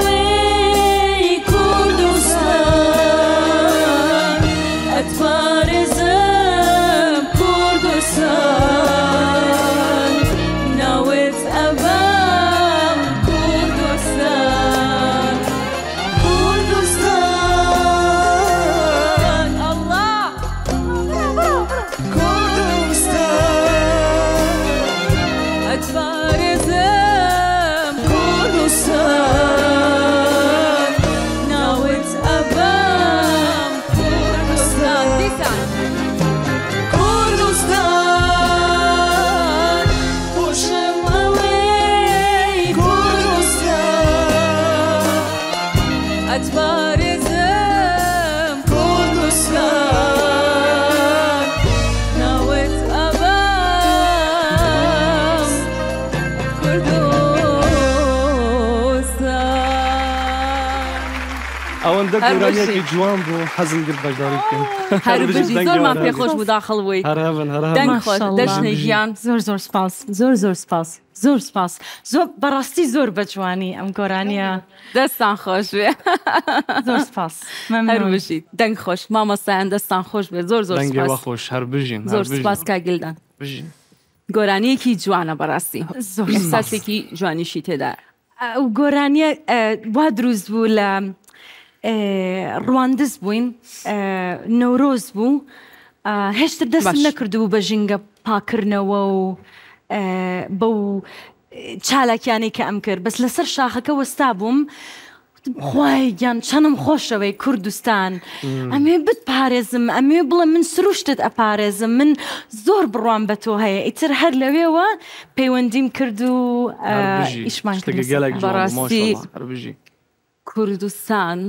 گورانیەکی جوان بوو حەزم کرد بەشداری بکەین هەربژی زۆرمان پێ خۆش بوو داخڵ بووی دەنگ خۆش دەشنەی ژیان زۆر سپاس زۆر سپاس زۆر سپاس زۆر بەڕاستی زۆر بەجوانی ئەم گۆرانیە دەستان خۆش بێ زۆر سپاس هەربژیت دەنگ خۆش مامۆستایان دەستان خۆش بێ زۆر زۆر سپاس خۆش هەر بژین زۆر سپاس کاگیلدان گۆرانیەکی جوانە بەڕاستی ئێحساسێکی جوانیشی تێدا ئەو گۆرانیە وا دروست بوو لە ڕواندز بووین نەورۆز بوو هێشتر دەستم نەکردبوو بە ژینگە پاکردنەوە و بەو چالاکیانەی کە ئەم کرد بەس لەسەر شاخەکە وەستا بووم خوای گیان چەنم خۆشەوەی کوردستان ئەمێ بتپارێزم ئەمێ بڵێ من سروشتت ئەپارێزم من زۆر بڕوان بە تۆ هەیە ئیتر هەر لەوێەوە پەیوەندیم کرد و ئیشمان بەڕاستی کوردستان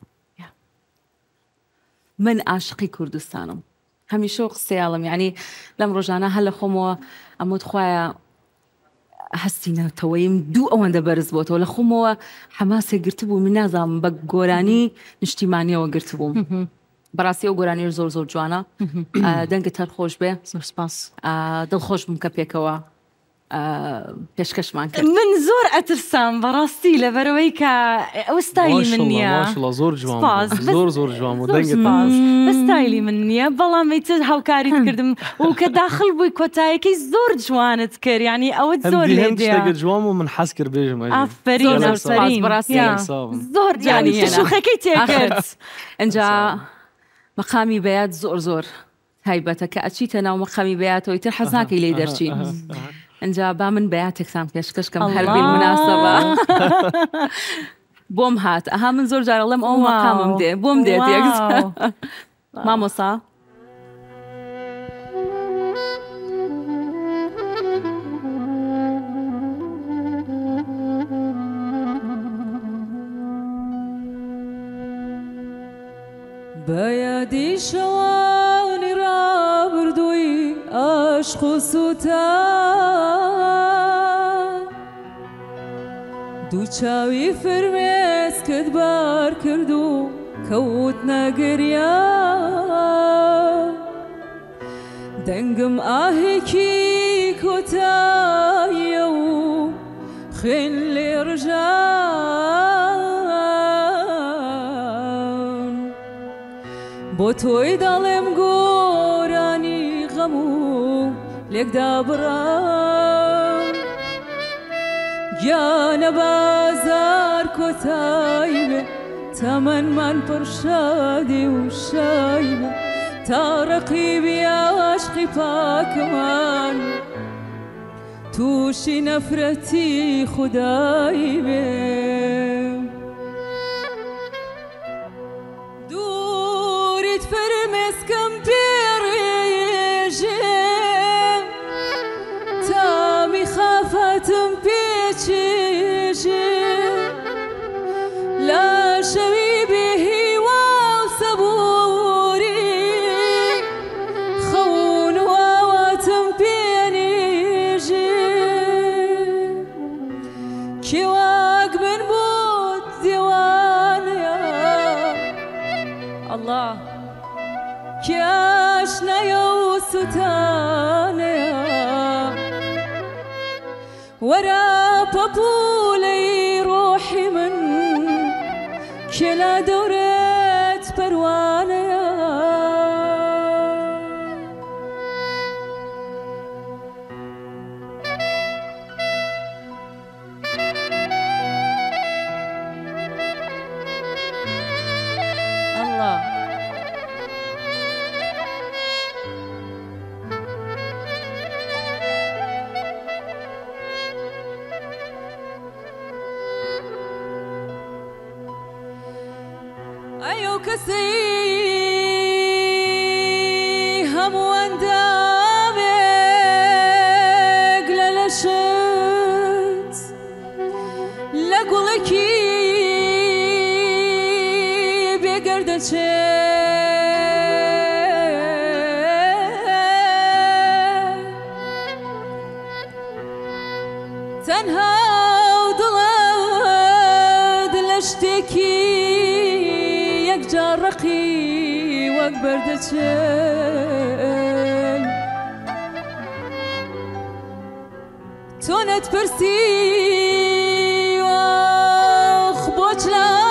من عاشقی کوردستانم هەمیشە قسەیاڵم یعنی لەم ڕۆژانە هەر لە خۆمەوە ئەمۆت خوایە هەستینەتەوەیم دوو ئەوەندە بەرز بۆتەوە لە خۆمەوە حەماسێ گرتبوو من نازانم بە گۆرانی نیشتیمانیەوە گرتبووم بەڕاستی ئەو گۆرانی زۆر زۆر جوانە دەنگت هەر خۆش بێ زۆر سپاس دڵخۆش بووم کە پێکەوە پێشکەشمان کرد من زۆر ئەترسام بەڕاستی لەبەرەوەی کە ئەو ستایلی من نییە زۆر جوان زۆر جوان ستایلی من نییە بەڵام ئیتر هاوکاریت کردم و کە داخل بووی کۆتایەکەی زۆر جوانت کرد ینی ئەوە زۆر لێ جوان و من حەز کرد بێژم ئافرین زۆر جانی شوخەکەی تێکرد ئەنجا مەقامی بەیاد زۆر زۆر تایبەتە کە ئەچیتە ناو مەقامی بەیاتەوەی تر حەزناکەی لێ دەرچی ئەنجا با من بەیاتێکتان پێشکەشکەم هەربی مناسەبە بۆم هات ئەها من زۆر جارەڵێم ئەو مەقامم دێ بۆم دێت یەک مامۆسا بەیادی شەوانی ڕابردووی عاشق و سوتان دوو چاوی فرمێسکت بار کرد و کەوت نەگریان دەنگم ئاهێکی کۆتاییە و خوێن لێ ڕژان بۆ تۆی دەڵێم گۆرانی غەم و لێکدا بڕام گیانە بازار کۆتایی بێ تەمەنمان پڕ شادی و شایی بێ تا ڕەقیبی عاشقی پاکمان تووشی نەفرەتی خودایی بێ دووریت فرمێسکەم پێڕێژێ تا میخافەتم پێچێژێ لا شەوی بێهیوا و سەبووری الله كاشنايا وستانيا ورا بابولي روحي من كلا دورت بروانيا أيو كسي هم واندامك للشت لقولكي بقردتشي تنها وضلاد لشتكي جرقي واكبر دتشي تونت برسي واخبوش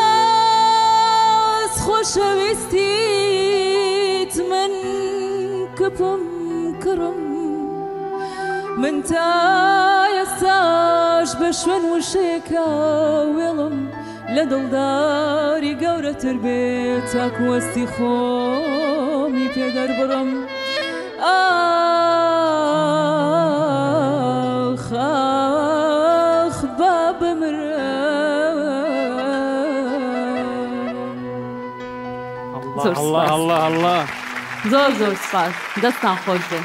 لاس خوش ويستيت من كبم كرم من تا يساش بشون وشيكا ويلم لدل داري قورة تربيتك وستي خومي بيدر برم آخ آخ باب الله الله الله الله زور زور سپاس دەستان خۆش بێ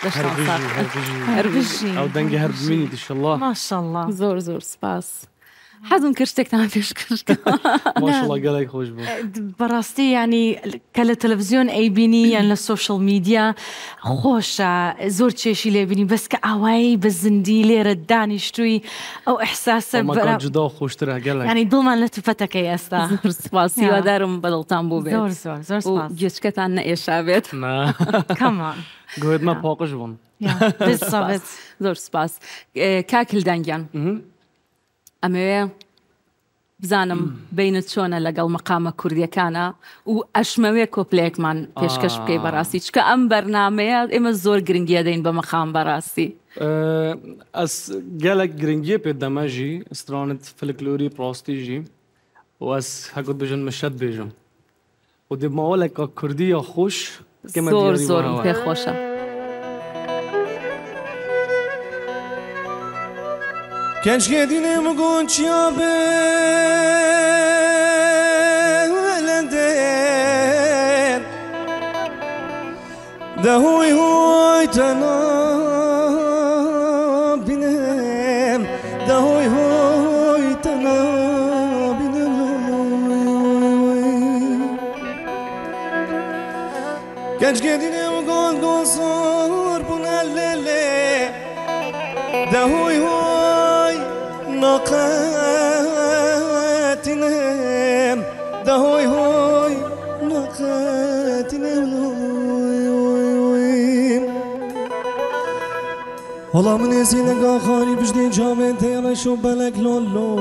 هەربژی ئەو دەنگی هەر ببینیت ئینشەڵڵا ماشەڵڵا زۆر زۆر سپاس حەزم کرد شتێکتان پێشکەشکە ماشەڵڵا گەلێک خۆش بوو بەڕاستی ینی کە لە تەلەڤیزیۆن ئەیبینی یان لە سۆشڵ میدیا خۆشە زۆر چێشی لێبینی بەس کە ئاوایی بە زندی لێرە دانیشتووی ئەو ئەحساسە جودا و خۆشترە گەلێک ینی دڵمان لە تفەتەکەی ئێستا زۆر سپاس هیوادارم بەدڵتان بوو بێت زۆر زۆر زۆر سپاس گوێچکەتان نەئێشا بێت کەمان گوێتمە پاقش بوون زۆر سپاس کاکلدانگیان ئەمەوێ بزانم بینت چۆنە لەگەڵ مەقامە کوردیەکانە و ئەشمەوێ کۆپلەیەکمان پێشکەش بکەی بەڕاستی چکە ئەم بەرنامەیە ئێمە زۆر گرنگیە دەین بە مەقام بەڕاستی ئەس گەلێک گرنگیە پێ دەمەژی ئسترانت فلکلۆری پڕاستیژی و ئەس هەگوت بژن مشەت بێژم و دێماوەلێکە کوردیە خۆش زۆر زۆر پێ خۆشە Gençke dilim gonçya belenden Da huy huy tanabinem Da huy huy tanabinem Gençke dilim gonçor bunallele Da huy huy ناقاتنم ده هوي هوي ناقاتنم والله من زينك آخاري بجدي جامن تيما شو بلك لولو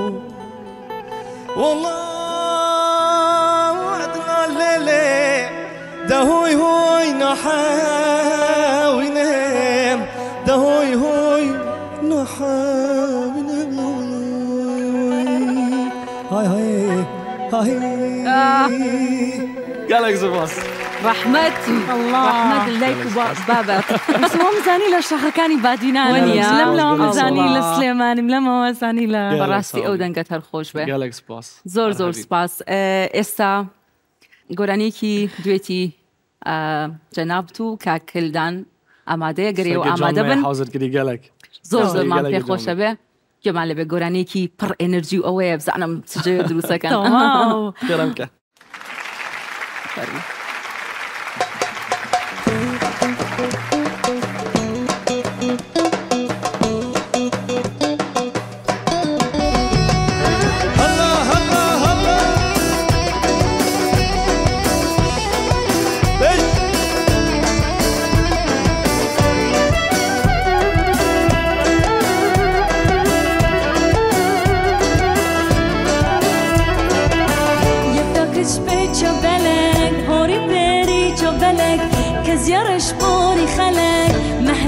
والله عدنا الليلة ده هوي هوي نحاوينم ده هوي هوي نحاوينم هاي هاي هاي گەلێک زۆر ڕەحمەت ڕەحمەت لایک و بابەت مسلمان مزانی لە شەخەکانی بادینانە لەم لەوە مزانی لە سلێمانیم لەمەوە زانی لە بەڕاستی ئەو دەنگەت هەر خۆش بێ گەلێک سپاس زۆر زۆر سپاس ئێستا گۆرانێکی دوێتی جەنابت و کاکلدان ئامادەیە گەرێ و ئامادە بن حاضرکردی گەلێک زۆر زۆرمان پێ خۆشە بێ گوێمان لەبێ گۆرانێکی پڕ ئێنەرژی و ئەوەیە بزانم چجێ دروستەکەن گەرمکە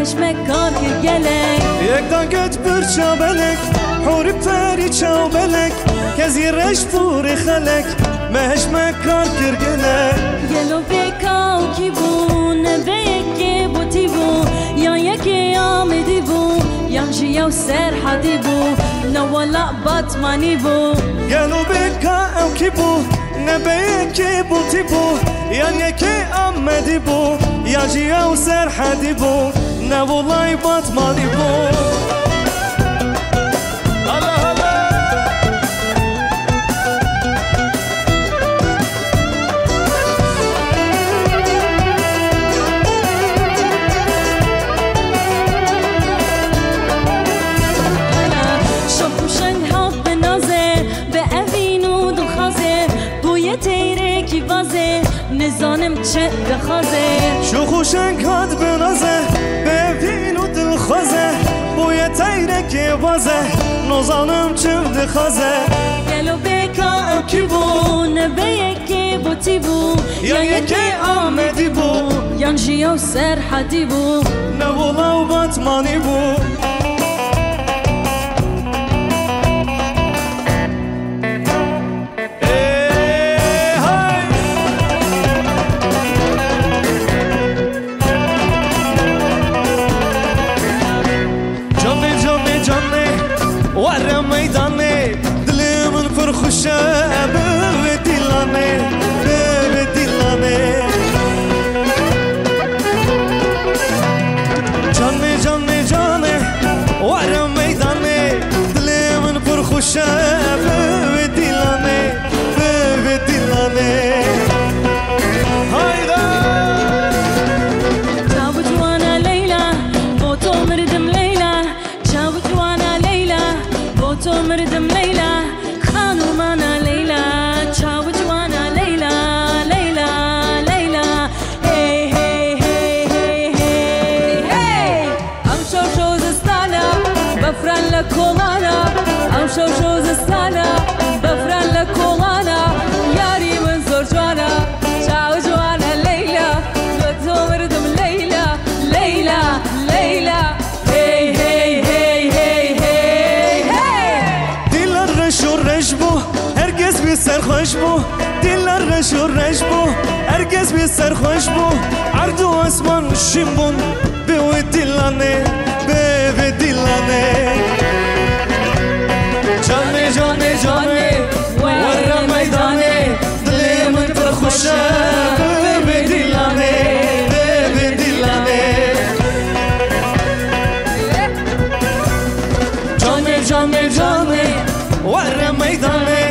هشمك کار کرد گلک یک دانگت برچا بلک حوری پری چاو بلک کزی رش پوری خلک مهشمک کار کرد گلک گلو بکاو کی بو نبیکی بوتی بو یا یکی آمدی بو یا جیو سر حدی بو نوالا باتمانی بو گلو بکا او کی بو نبیکی بوتی بو یا یکی آمدی بو یا جیو سر حدی بو نوالای باتمانی بو نزانم چه بخوازه شوخ شنگ هات بنازه ببین و دل خوازه بوی تیره که بازه نزانم چه بخوازه گلو بکا کی بو نبه یکی بوتی بو یا یکی آمدی بو یا جیو سر حدی بو نولا و باتمانی بو سرخوش بو دل رش و رش بو هرگز بی سرخوش بو عرض و اسمان شیمبون به دلانه به دلانه جانه جانه جانه ور میدانه دل من پرخوشه به دلانه به دلانه جانه جانه جانه ور میدانه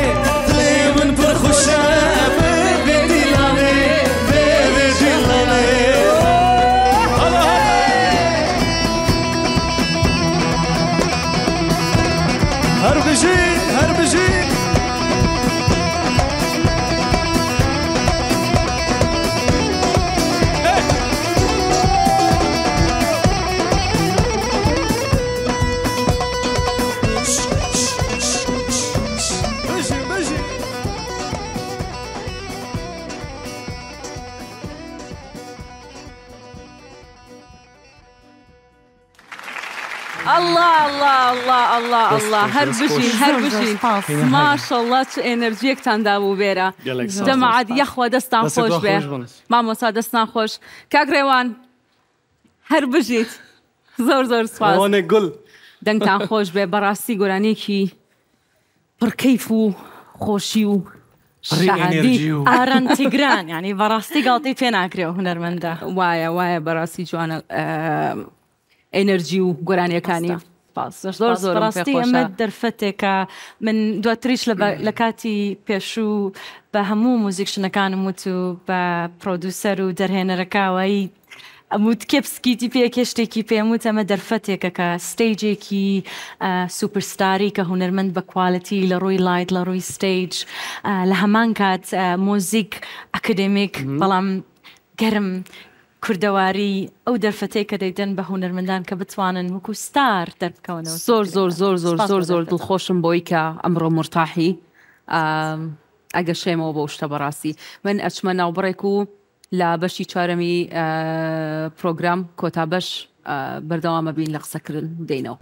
الله الله الله الله الله هەر ماشەڵڵا چ ئێنەرژیەکتان دابوو بێرە جەماعەت یەخوا دەستان خۆش بێ مامۆستا دەستان خۆش کاگڕێوان هەر بژیت زۆر زۆر سوپاس گوڵ دەنگتان خۆش بێ بەڕاستی گۆرانێکی پڕکەیف و خۆشی و ئارانتیگران ینی بەڕاستی گاڵتەی پێ ناکرێەوە هونەرمەندە وایە بەڕاستی جوانە ئێنەرژی و گۆرانیەکانی زۆر زۆر ڕاستی ئەمە دەرفەتێکە من دواتریش لە کاتی پێشوو بە هەموو موزیکشنەکانم وت و بە پرۆدوسەر و دەرهێنەرەکەوەی ئەموت کێپسکیتی پێکێ شتێکی پێم وت ئەمە دەرفەتێکە کە ستەیجێکی سوپرستاری کە هونەرمەند بە کواڵەتی لە ڕووی لایت لە ڕووی ستەیج لە هەمان کات مۆزیک ئەکەدێمیک بەڵام گەرم کوردەواری ئەو دەرفەتەی کە دەیدەن بە هونەرمەندان کە بتوانن وەکو ستار دەربکەونەوە زۆر زۆر زۆر زۆر زۆر زۆر دڵخۆشم بۆی کە ئەمڕۆ مرتاحی ئەگەشێمەوە بۆ شتە بەڕاستی من ئەچمە ناوبڕێک و لە بەشی چارەمی پرۆگرام کۆتا بەش بەردەوامە بین لە قسەکردن دێنەوە.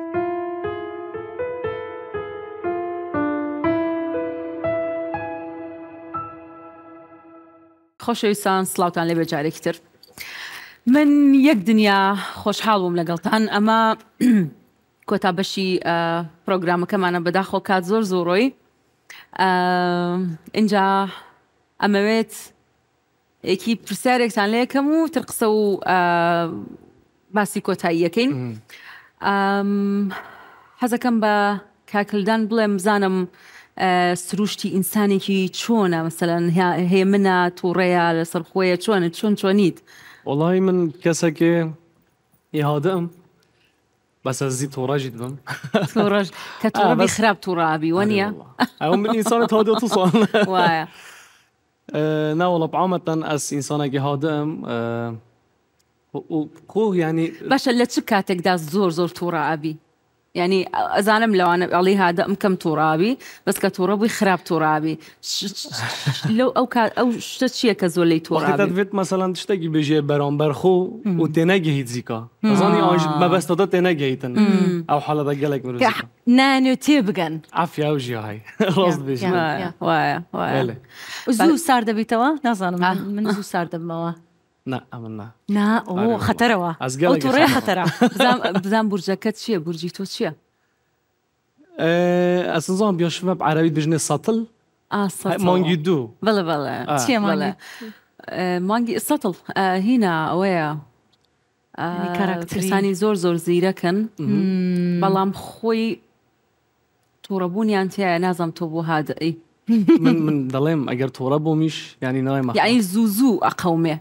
خۆشەویستان سڵاوتان لێ بێجارێکی تر. من یەک دنیا خۆشحاڵ بووم لەگەڵتان. ئەمە کۆتا بەشی پرۆگرامەکەمانە بەداخۆ کات زۆر زۆرۆی. اینجا ئەمەوێت یەکی پرسیارێکتان لێ یەکەم و تر قسە و باسی کۆتایی یەکەین. حەزەکەم بە کاکلدان بڵێم بزانم سروشتی ئینسانێکی چۆنە، مەسەلەن هەیە منە تووڕەیە لەسەر خۆیە چۆنیت؟ وڵی من کەسێکێ ئیهادەم بەس زی تۆڕەژیت بم تۆڕەژ کە تووڕەبی خراپ تووڕابی وەنیە ئەو من ئینسانە هادە تو ساڵ وایە ناوەڵە عامەتەن ئەس ئینسانێکی هادەم خۆ ینی باشە لە چ کاتێکدا زۆر تووڕابی؟ يعني أزانم لو أنا علي هذا أمكم ترابي بس كترابي خراب ترابي لو أو شتشي كزولي ترابي وقت تفيت مثلا تشتكي بيجي برامبر خو وتناجي هيت زيكا أظني ما بس تضل تناجي هيتن أو حالة دجالك مروزيكا نانو تبغن عافية وجي هاي راس بيجي وايا زو صار دبيتوا نظن من زو صار دبموا نا أمنا نا أو خطروا أو ترى خطرة بزام برجكت شيء برجي تو شيء أساساً بيشوفه بعربي بيجني سطل سطل مانجي دو بلا شيء مانجي مانجي سطل هنا ويا كاركترساني زور زيركن بلام خوي تربوني أنت نازم تبو هذا إيه من ظلم أجر تربو مش يعني نايم يعني زوزو أقومه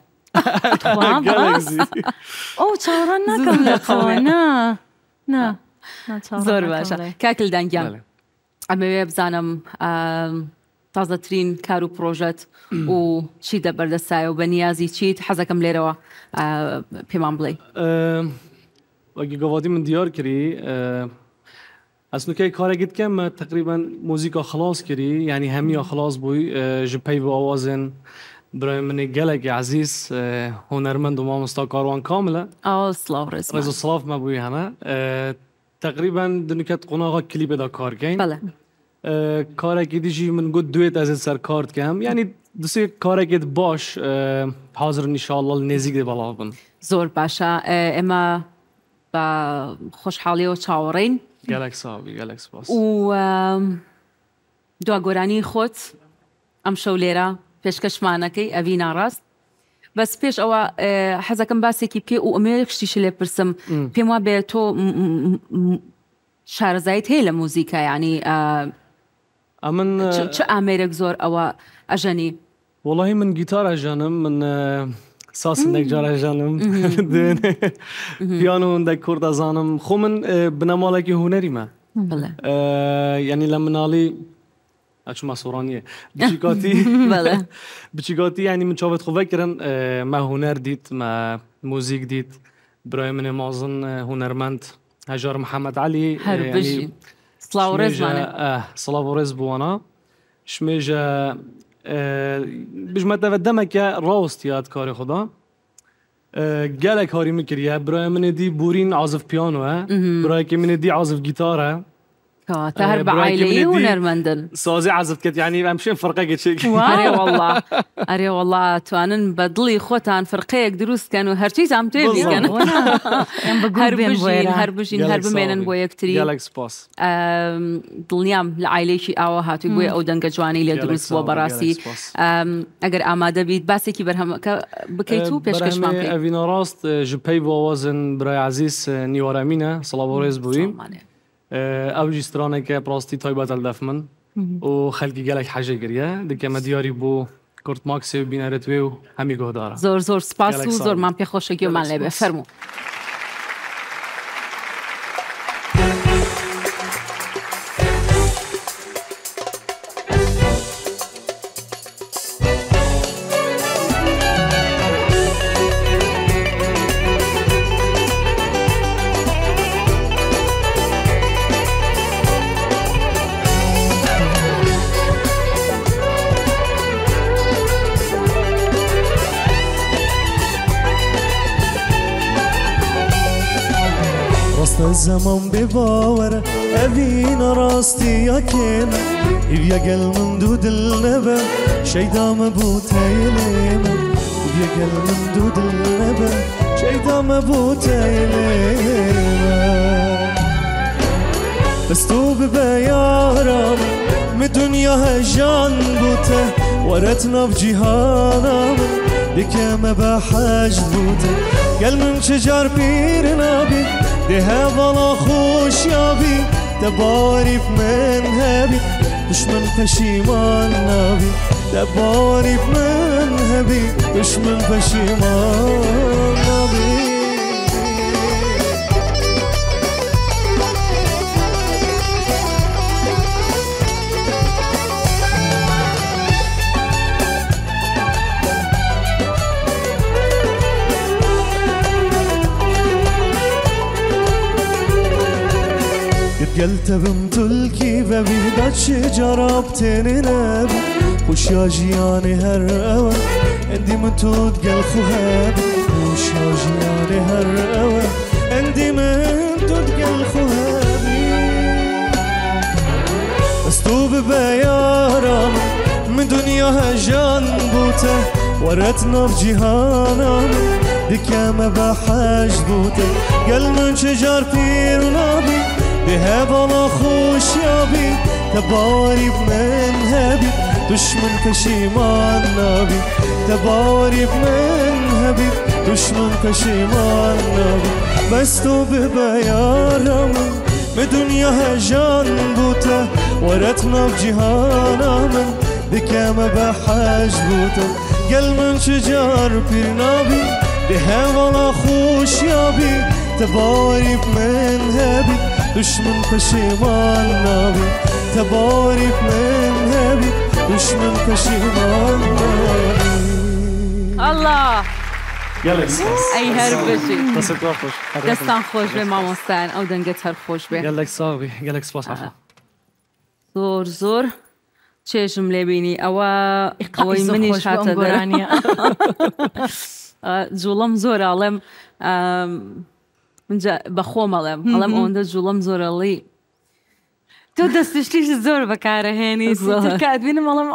أو تشارنا كم لقونا نا زۆر باشە کاکلدان گیان ئەمەوێ بزانم تازەترین کار و پرۆژەت و چی دەبەردەستایە و بە نیازی چیت حەزەکەم لێرەوە پێمان بڵێ. وەکی گەواتی من دیار کردی ئەسنوکەی کارێکت کەم تقریبا موزیکا خلاص کردی یعنی هەمیە خلاص بووی ji peyv awazên برای من گەلێکی عزیز هونەرمەند و مامۆستا کاروان کاملە سڵاو ڕێز و سڵاف مەبووی هەمە تقریبا دنکەت قۆناغا کلیپێدا کارکەین کارێکی دیژی من گوت دوێت ئەزت سەر کار دکەم یعنی دوسێ کارێکت باش حاضر ئینشاءالله نێزیک دێ بەڵاو بن. زۆر باشە ئێمە بە خۆشحاڵیەوە چاوەڕێین گەلێک ساوی گەلێک سپاس و دواگۆرانی خۆت ئەم شەو لێرە پێشکەشمانەکەی ئەڤی ناڕاست بەس پێش ئەوە حەزەکەم باسێکی پێ و ئەمێ شتیش لێ پرسم پێم وا بێت تۆ شارەزایت هەیە لە موزیکا ینی من چ ئامێرێک زۆر ئەوە ئەژەنی؟ وڵی من گیتار ئەژانم من ساسندێک جار ئەژانم پیانۆ هەندێک کورد ئەزانم خۆ من بنەماڵێکی هونەریمە یعنی لە مناڵی ئەچمە سۆڕانیە بچیگاتی ینی من چاوت خۆڤە کردن مە هونەر دیت مە موزیک دیت برای منێ مازن هونەرمەند هەژار محەممەد علی سڵاو ڕێز بووانە شمێژە بژمەتەوە دەمەکە ڕاوستیات کاری خۆدا gelek harî min kiriye biraya min ê dî borîn azif piyanoye birayekê min ê dî azif gîtar e تا هەر بە عایلەیی هونەرمەندن سازی عزف کرد یعنی ئەم شێن فەرقێکی چێک ئەرێ وەڵا توانن بە دڵی خۆتان فەرقەیەک دروستکەن و هەرچیتان تێ بکەن هەر بژین هەر بمێنن بۆ یەکتری دڵنیام لە عایلێکی ئاوە هاتووی بۆی ئەو دەنگە جوانی لێ دروست بووە بەڕاستی ئەگەر ئامادە بیت باسێکی بەرهەمەکە بکەیت و پێشکەشمان بکەیت. ئەڤینە ڕاست ji peyv awazên biraya ezîz Nîwaremîn e Silav û rêz bûyî ئەو جی سترانێکە پڕاستی تایبەت ئەلدەف من و خەلکی گەلێک حەژە گریە دکەمە دیاری بۆ کورت ماکسێ و بینەرێتوێ و هەمی گۆدارە زۆر سپاس و زۆرمان پێخۆشەگیێمان لێبێ فەرموو. زمان بباوره أبينا راستي يا كينا إبيا قل من دود النبا شيدا مبوتا يلينا إبيا قل من دود النبا شيدا مبوتا يلينا بس تو ببيارم من دنيا هجان بوته ورتنا بجهانا دكا ما بحاج بوته قل من شجر بير نابي ده ظلا خوش يابي تباري من هبي دشمن پشیمان نبی دباری من هبی دشمن پشیمان نبی قلت بمتلكي ببيدات شجرة بتننبي وش يا جياني هالرقوة عندي من تود قل خوهابي وش يا جياني هالرقوة عندي من تود قل خوهابي بس تو ببيارم من دنيا هجان بوته ورتنا بجهانا دكا ما بحاج بوته قل من شجر بير ونابي بها بلا خوش يابي تباري من هبي دشمن پشیمان نبی تباري من هبي دشمن پشیمان نبی بس تو ببيارم من دنيا هجان بوته ورتنا بجهانا من دكا ما بحاج بوته قل من شجر بير نبي بها بلا خوش يابي تباري من هبي دشمن پشیمان نبی تباري من هبي دشمن پشیمان نبی الله گلک ای هر بشی دست خوش دستان خوش به مامۆستایان ئەو دەنگت هەر خۆش بێ گلک ساوی گلک سپاس عفا زۆر زۆر چێژم لێ بینی ئەوەی منیش هاتە گۆرانیە جوڵم زۆر ئاڵێم بەخۆمەڵێم ئەڵێم ئەوەندە جوڵم زۆرەڵی تۆ دەستشتیش زۆر بەکارەهێنی کات بینم ئەڵم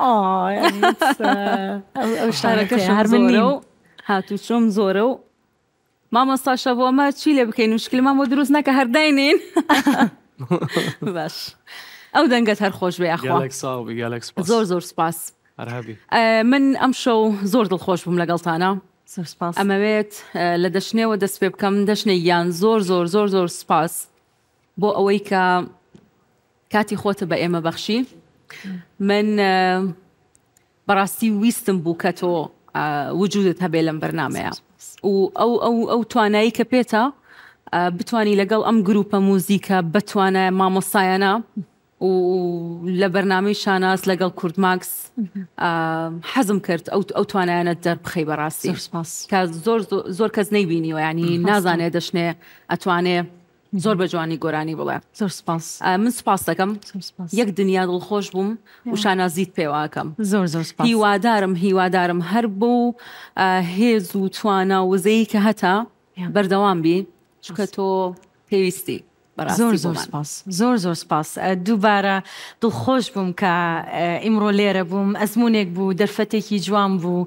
ئەو شارەکەش هەر من زۆرە و هاتوچۆم زۆرە و مامۆستاشە بۆ ئەمە چی لێ بکەین وشکلمان بۆ دروست نەکە هەرداینین باش ئەو دەنگت هەر خۆش بێ ئەخوا گلک ساوی گلک سپاس زۆر زۆر سپاس هەرهەبی من ئەم شەو زۆر دڵخۆش بووم لەگەڵتانە زۆر سپاس ئەمەوێت لە دەشنێوە دەست پێ بکەم دەشنێکیان زۆر زۆر زۆر زۆر سپاس بۆ ئەوەی کە کاتی خۆتە بە ئێمە بەخشی من بەڕاستی ویستم بوو کە تۆ وجودت هەبێ لەم بەرنامەیە و ئەو توانایی کە پێتە بتوانی لەگەڵ ئەم گروپە موزیکە بتوانە مامۆستایانە و لە بەرنامەی شاناس لەگەڵ کورد ماکس حەزم کرد ئەو توانایانە دەربخەی بەڕاستی کە زۆر کەس نەیبینیوە ینی نازانێ دەشنێ ئەتوانێ زۆر بە جوانی گۆرانی بڵێ زۆر سپاس من سپاس دەکەم یەک دنیا دڵخۆش بووم و شانازیت پێواکەم زۆر زۆر سپاس هیوادارم هەر بوو هێز و توانە وزەیە کە هەتا بەردەوام بی چونکە تۆ پێویستی زۆر زۆر سپاس زۆر زۆر سپاس دووبارە دڵخۆش بووم کە ئیمڕۆ لێرە بووم ئەزمونێک بوو دەرفەتێکی جوان بوو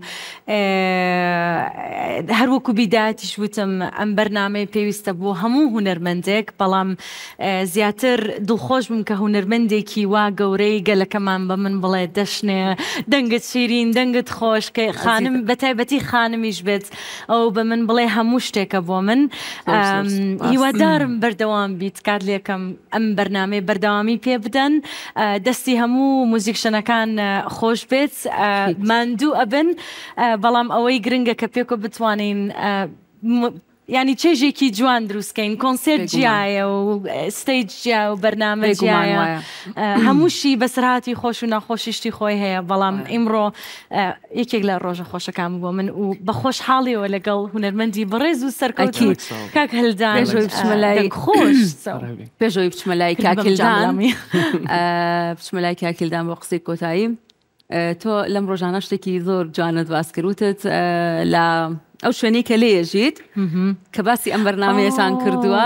هەروەکو بیداەتیش وتم ئەم بەرنامەی پێویستە بۆ هەموو هونەرمەندێک بەڵام زیاتر دڵخۆش بووم کە هونەرمەندێکی وا گەورەی گەلەکەمان بە من بڵێ دەشنێ دەنگت شیرین دەنگت خۆش کە خانم بەتایبەتی خانمیش بێت ئەو بە من بڵێ هەموو شتێکە بۆ من هیوادارم بەردەوام بیت کات لێکم ئەم بەرنامەی بەردەوامی پێ بدەن دەستی هەموو موزیکشنەکان خۆش بێت ماندوو ئەبن بەڵام ئەوەی گرنگە کە پێکۆ بتوانین ینی چێژێکی جوان دروستکەین کۆنسێرت جیایە و ستیج جیا و بەرنامە جیایە هەمووشی بەسەرهاتی خۆش و ناخۆشیشتی خۆی هەیە بەڵام ئیمڕۆ یەکێک لە ڕۆژە خۆشەکان بۆ من و بە خۆشحاڵیەوە لەگەڵ هونەرمەندی بەڕێز و سەرکەوتی کاک هەلدان خۆش پێشەوەی بچمە لای کاکیلدان بچمە لای کاکیلدان بۆ قسەی کۆتایی تۆ لەم ڕۆژانە شتێکی زۆر جوانت باس کردوتت لە ئەو شوێنەی کە لێژیت کە باسی ئەم بەرنامەیەتان کردووە.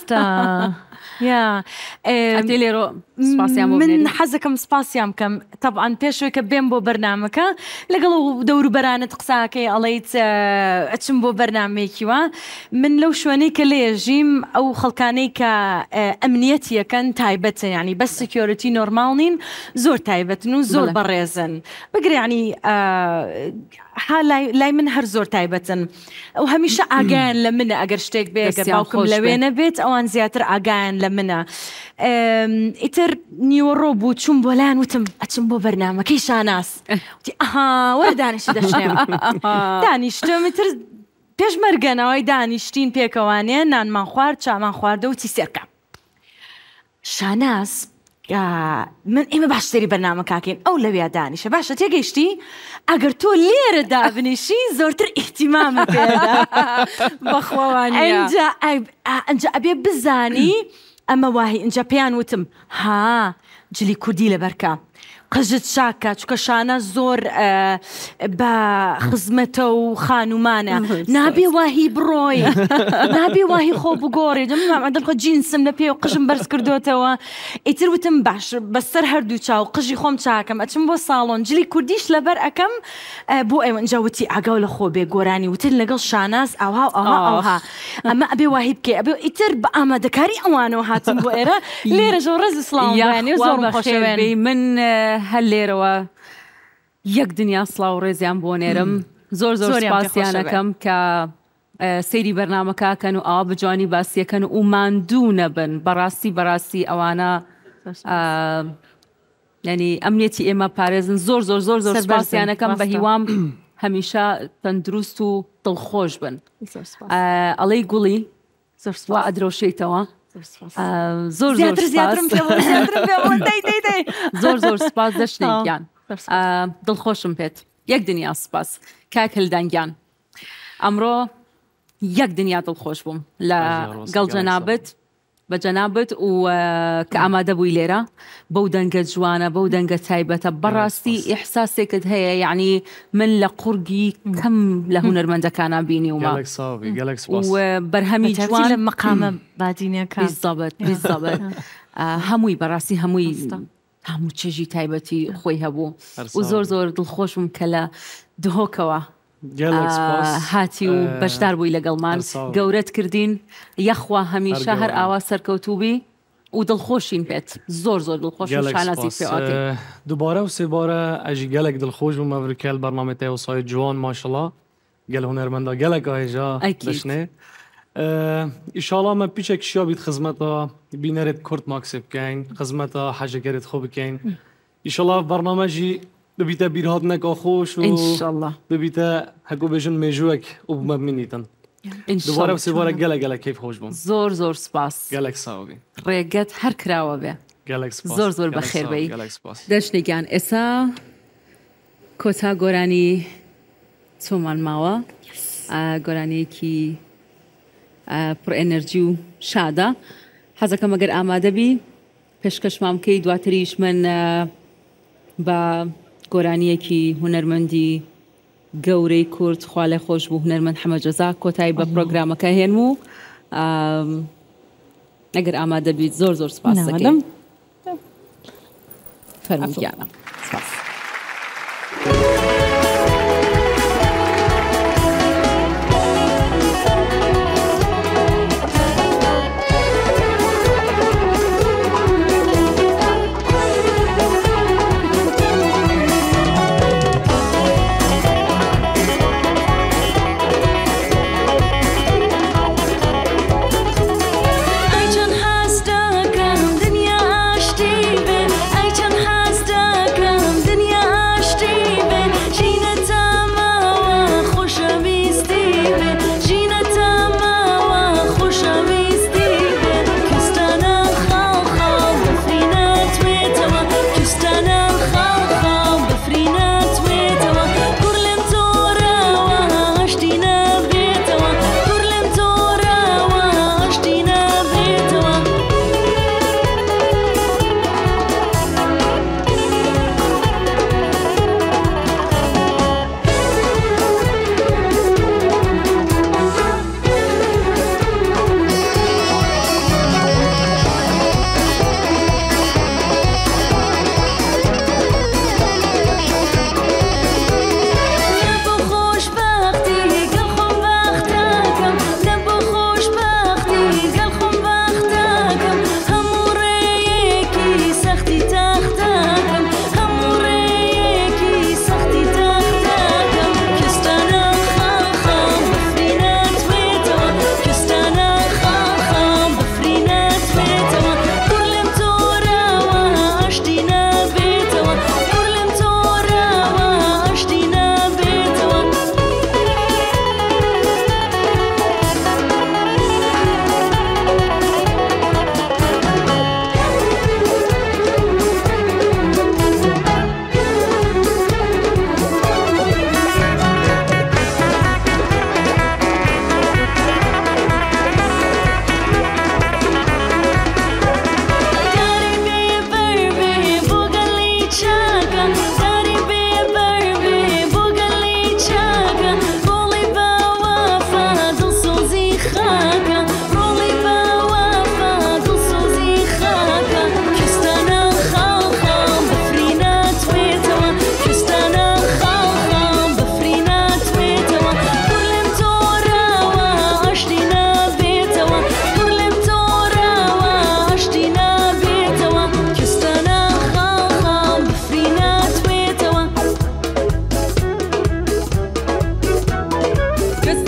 لێرۆ من حەزەکەم سپاسیام بکەم طبعاً پێشوەی کە بێم بۆ بەرنامەکە لەگەڵ دەوروبەرانت قساکەی ئەڵێیت ئەچم بۆ بەرنامەیەکیوە من لەو شوێنەی کە لێژیم ئەو خەڵکانەی کە ئەمنیەتیەکەن تایبەتە ینی بەس سکیۆریتی نۆرماڵ نین زۆر تایبەتن و زۆر بەڕێزن بگرێ ینی لای من هەر زۆر تایبەتن و هەمیشە ئاگایان لە منە ئەگەر شتێک بێ ئەگەر باوکم لەوێ نەبێت ئەوان زیاتر ئاگایان لە منە. ئیتر نیوەڕۆ بوو چوون بۆ لایەن وتم ئەچم بۆ بەرنامەکەی شاناس وەرە دانیشتی دەشنێم دانیشتم ئیتر پێش مەرگەنەوەی دانیشتین پێکەوانێ نانمان خوارد چامان خواردە و چی سێرکە شاناس من ئێمە باشتری بەرنامە کاکەین ئەو لەوێ دانیشە باشە تێگەیشتی ئەگەر تۆ لێرە دابنیشی زۆرتر ئیحتیمامە پێدا بەخۆوانە ئەنجا ئەبێ بزانی ئەمە واهی ئەنجا پێیان وتم ها جلی کوردی لەبەرکە قژت شاکە چکە شانە زۆر بە خزمەتە و خانومانە نابێ واهی بڕۆی نابێ واهی خۆ بگۆڕێ دڵخۆ جینسم لە پێ و قژم بەرز کردوتەوە ئیتر وتم باش بەسەر هەردوو چاو قژی خۆم چاکەم ئەچم بۆ ساڵۆن جلی کوردیش لەبەر ئەەکەم بۆ ئێوە ئەنجا وتی ئاگاو لە خۆ بێ گۆرانی وتر لەگەڵ شاناز ئەوها ئەمە ئەبێ واهی بکێ ئەبێ ئیتر بە ئامادەکاری ئەوانەوە هاتم بۆ ئێرە لێرە ژۆ ڕێز سڵاوانی زۆر خۆشەوێن من هەل لێرەوە یەک دنیا سڵاو و ڕێزیان بۆ نێرم زۆر سپاسیانەکەم کە سەیری بەرنامەکەکەن و ئاوا بجوانی باسیەکەن و ماندوو نەبن بەڕاستی ئەوانە ینی ئەمنیەتی ئێمە پارێزن زۆر سپاسیانەکەم بە هیوام هەمیشە تەندروست و دڵخۆش بن ئەڵەی گوڵی وا ئەدرۆشێتەوە زۆر سپاس دەشتێکیان دڵخۆشم پێت یەک دنیا سپاس کاک هەلدەنگیان ئەمڕۆ یەک دنیا دڵخۆش بووم لە گەڵ جەنابەت بە جەنابەت و کە ئامادە بووی لێرە بەو دەنگە جوانە بەو دەنگە تایبەتە بەڕاستی ئیحساسێکت هەیە یعنی من لە قورگی کەم لە هونەرمەندەکانە بینیومە و بەرهەمی جوان لە مەقامە بادینەکە بالضبط هەمووی بەڕاستی هەموو چێژی تایبەتی خۆی هەبوو و زۆر دڵخۆشم کە لە دهۆکەوە هاتی و بەشدار بووی لەگەڵمان گەورەت کردین یەخوا هەمیشە هەر ئاوا سەرکەوتوبی و دڵخۆشین پێت زۆر دڵخۆش شانازی پێواکەی دووبارە و سێبارە ئەژی گەلێک دڵخۆش بووم ئەڤریکەل بەرنامەی وسای جوان ماشەڵڵا گەل هونەرمەندا گەلێک ئاهێژا دەشنێ ئیشاڵا مە پیچێک شیا بیت خزمەتە بینەرێت کورد ماکسێ بکەین خزمەتە حەجەگەرێت خۆ بکەین ئیشاڵا بەرنامەژی ببیتە بیرهاتنێکا خۆش و ببیتە هەکو بێژن مێژووەک و بمەبینیتن دووبارە و سێبارە گەلە کەیف خۆش بوون زۆر سپاس گەلێک ساوی ڕێگەت هەر کراوە بێ زۆر بەخێربەی دەشتێکیان ئێستا کۆتا گۆرانی چۆمان ماوە گۆرانیەکی پڕ ئەنەرژی و شادە حەزەکەم ئەگەر ئامادەبی پێشکەشمان بکەی دواتریش من بە گۆرانیەکی هونەرمەندی گەورەی کورد خوا لە خۆش بوو هونەرمەند حەمەجەزا کۆتایی بە پرۆگرامەکە هێن و ئەگەر ئامادەبیت زۆر سپاس دەکەم فەرموویانە سپاس. دنیا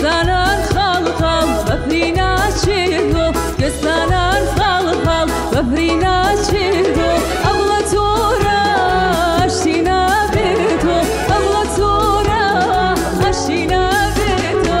گستانان خاڵ خاڵ بەفری ناچێتۆ گستانان خاڵ خاڵ بەفری ناچێتۆ ئەوڵە تۆرە ئەشتی نابێتۆ ئەوڵە تۆرە ئەشتی نابێتۆ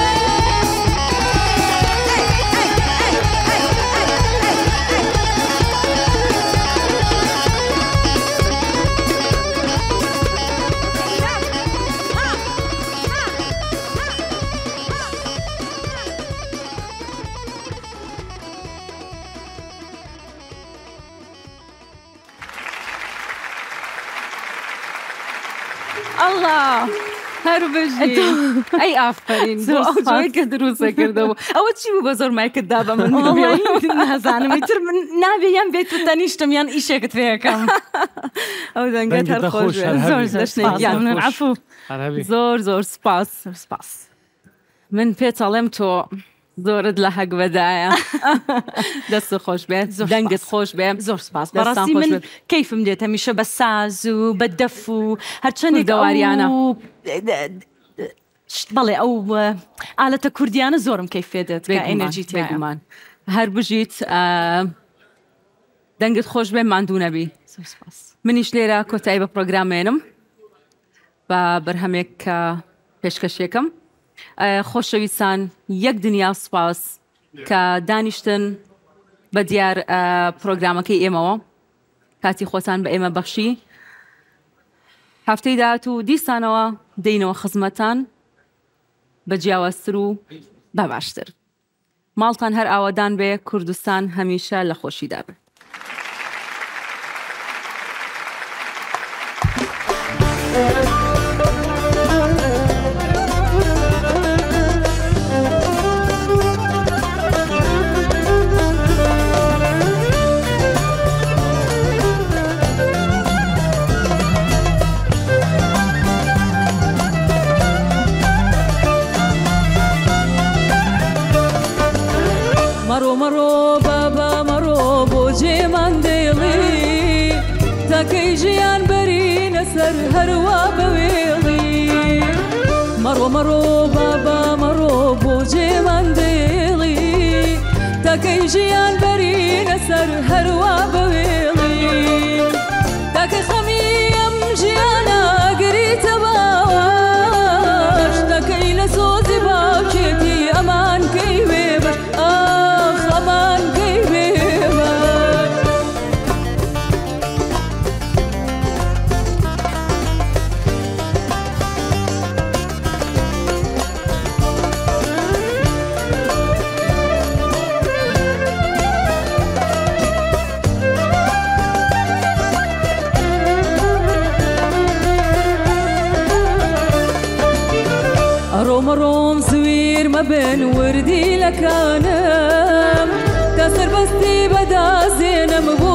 الله هەر بژی ئەی ئافرین ئەوجوەیەکە دروستە کردەوە ئەوە چی بوو بە زۆر مایکتدا بە من نازانم تر من نابێ یان بێت تەنیشتم یان ئیشێکت فێەکەم ئەو دەنگەت هەر خۆش عفو زۆر زۆر سپاس سپاس من پێچەڵێم تۆ زۆرت لە حەق بەدایە دەست خۆش بێت دەنگت خۆش بێ زۆر سپاس بەڕاستی من کەیفم دێت هەمیشە بە ساز و بە دەف و هەرچەندێک دەواریانە بەڵێ ئەو ئالەتە کوردیانە زۆرم کەیفێ دێت ئەنەرژی تێگومان هەر بژیت دەنگت خۆش بێ ماندوو نەبی منیش لێرە کۆتایی بە پرۆگرامێنم بە بەرهەمێک کە پێشکەشێکم خۆشەویستان یەک دنیا سپاس کە دانیشتن بە دیار پرۆگرامەکەی ئێمەوە کاتی خۆتان بە ئێمە بەخشی هەفتەی داهات و دیسانەوە دەینەوە خزمەتان بە جیاوازتر و بە باشتر ماڵتان هەر ئاوادان بێ کوردستان هەمیشە لە خۆشیدا بێ مرو مرو بابا مرو بۆ جێمان دێڵی تاکەی ژیان بەرینە سەر هەروە بەوێڵی مرو مرو بابا مرو بۆ جێمان دێڵی تاکەی ژیان بەرینە سەر هەروە بەوێڵی تاکە خەمی ئەم ژیانە گریتە باش تاکەی لە سۆزی باوکێتی ئەمان کەی وێبەر ئەمان کەی وێبەر ئەڕۆم ئەڕۆم زویر مەبن وردی لەکانم تا سەربەستی بەدازێنم بۆ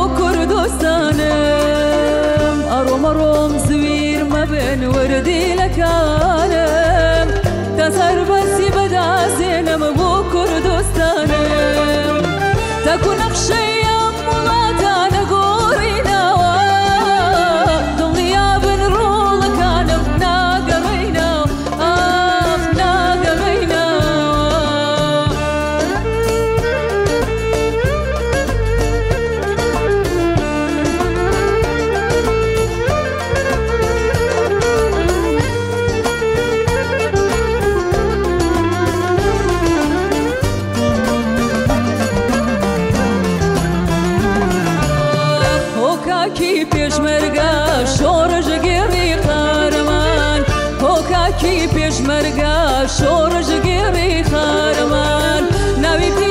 کوردستانم ئەڕۆم ئەڕۆم زویر مەبن وردی لەکانم تا سەربەستی بەدازێنم بۆ کوردستانم تاکو نەخشەی ئەم وڵاتانە گۆڕینەوە دڵنیا بن ڕۆڵەکانم ناگەڕێینەوە پێشمەرگە شۆڕژ گێڕی خارەمان ناوی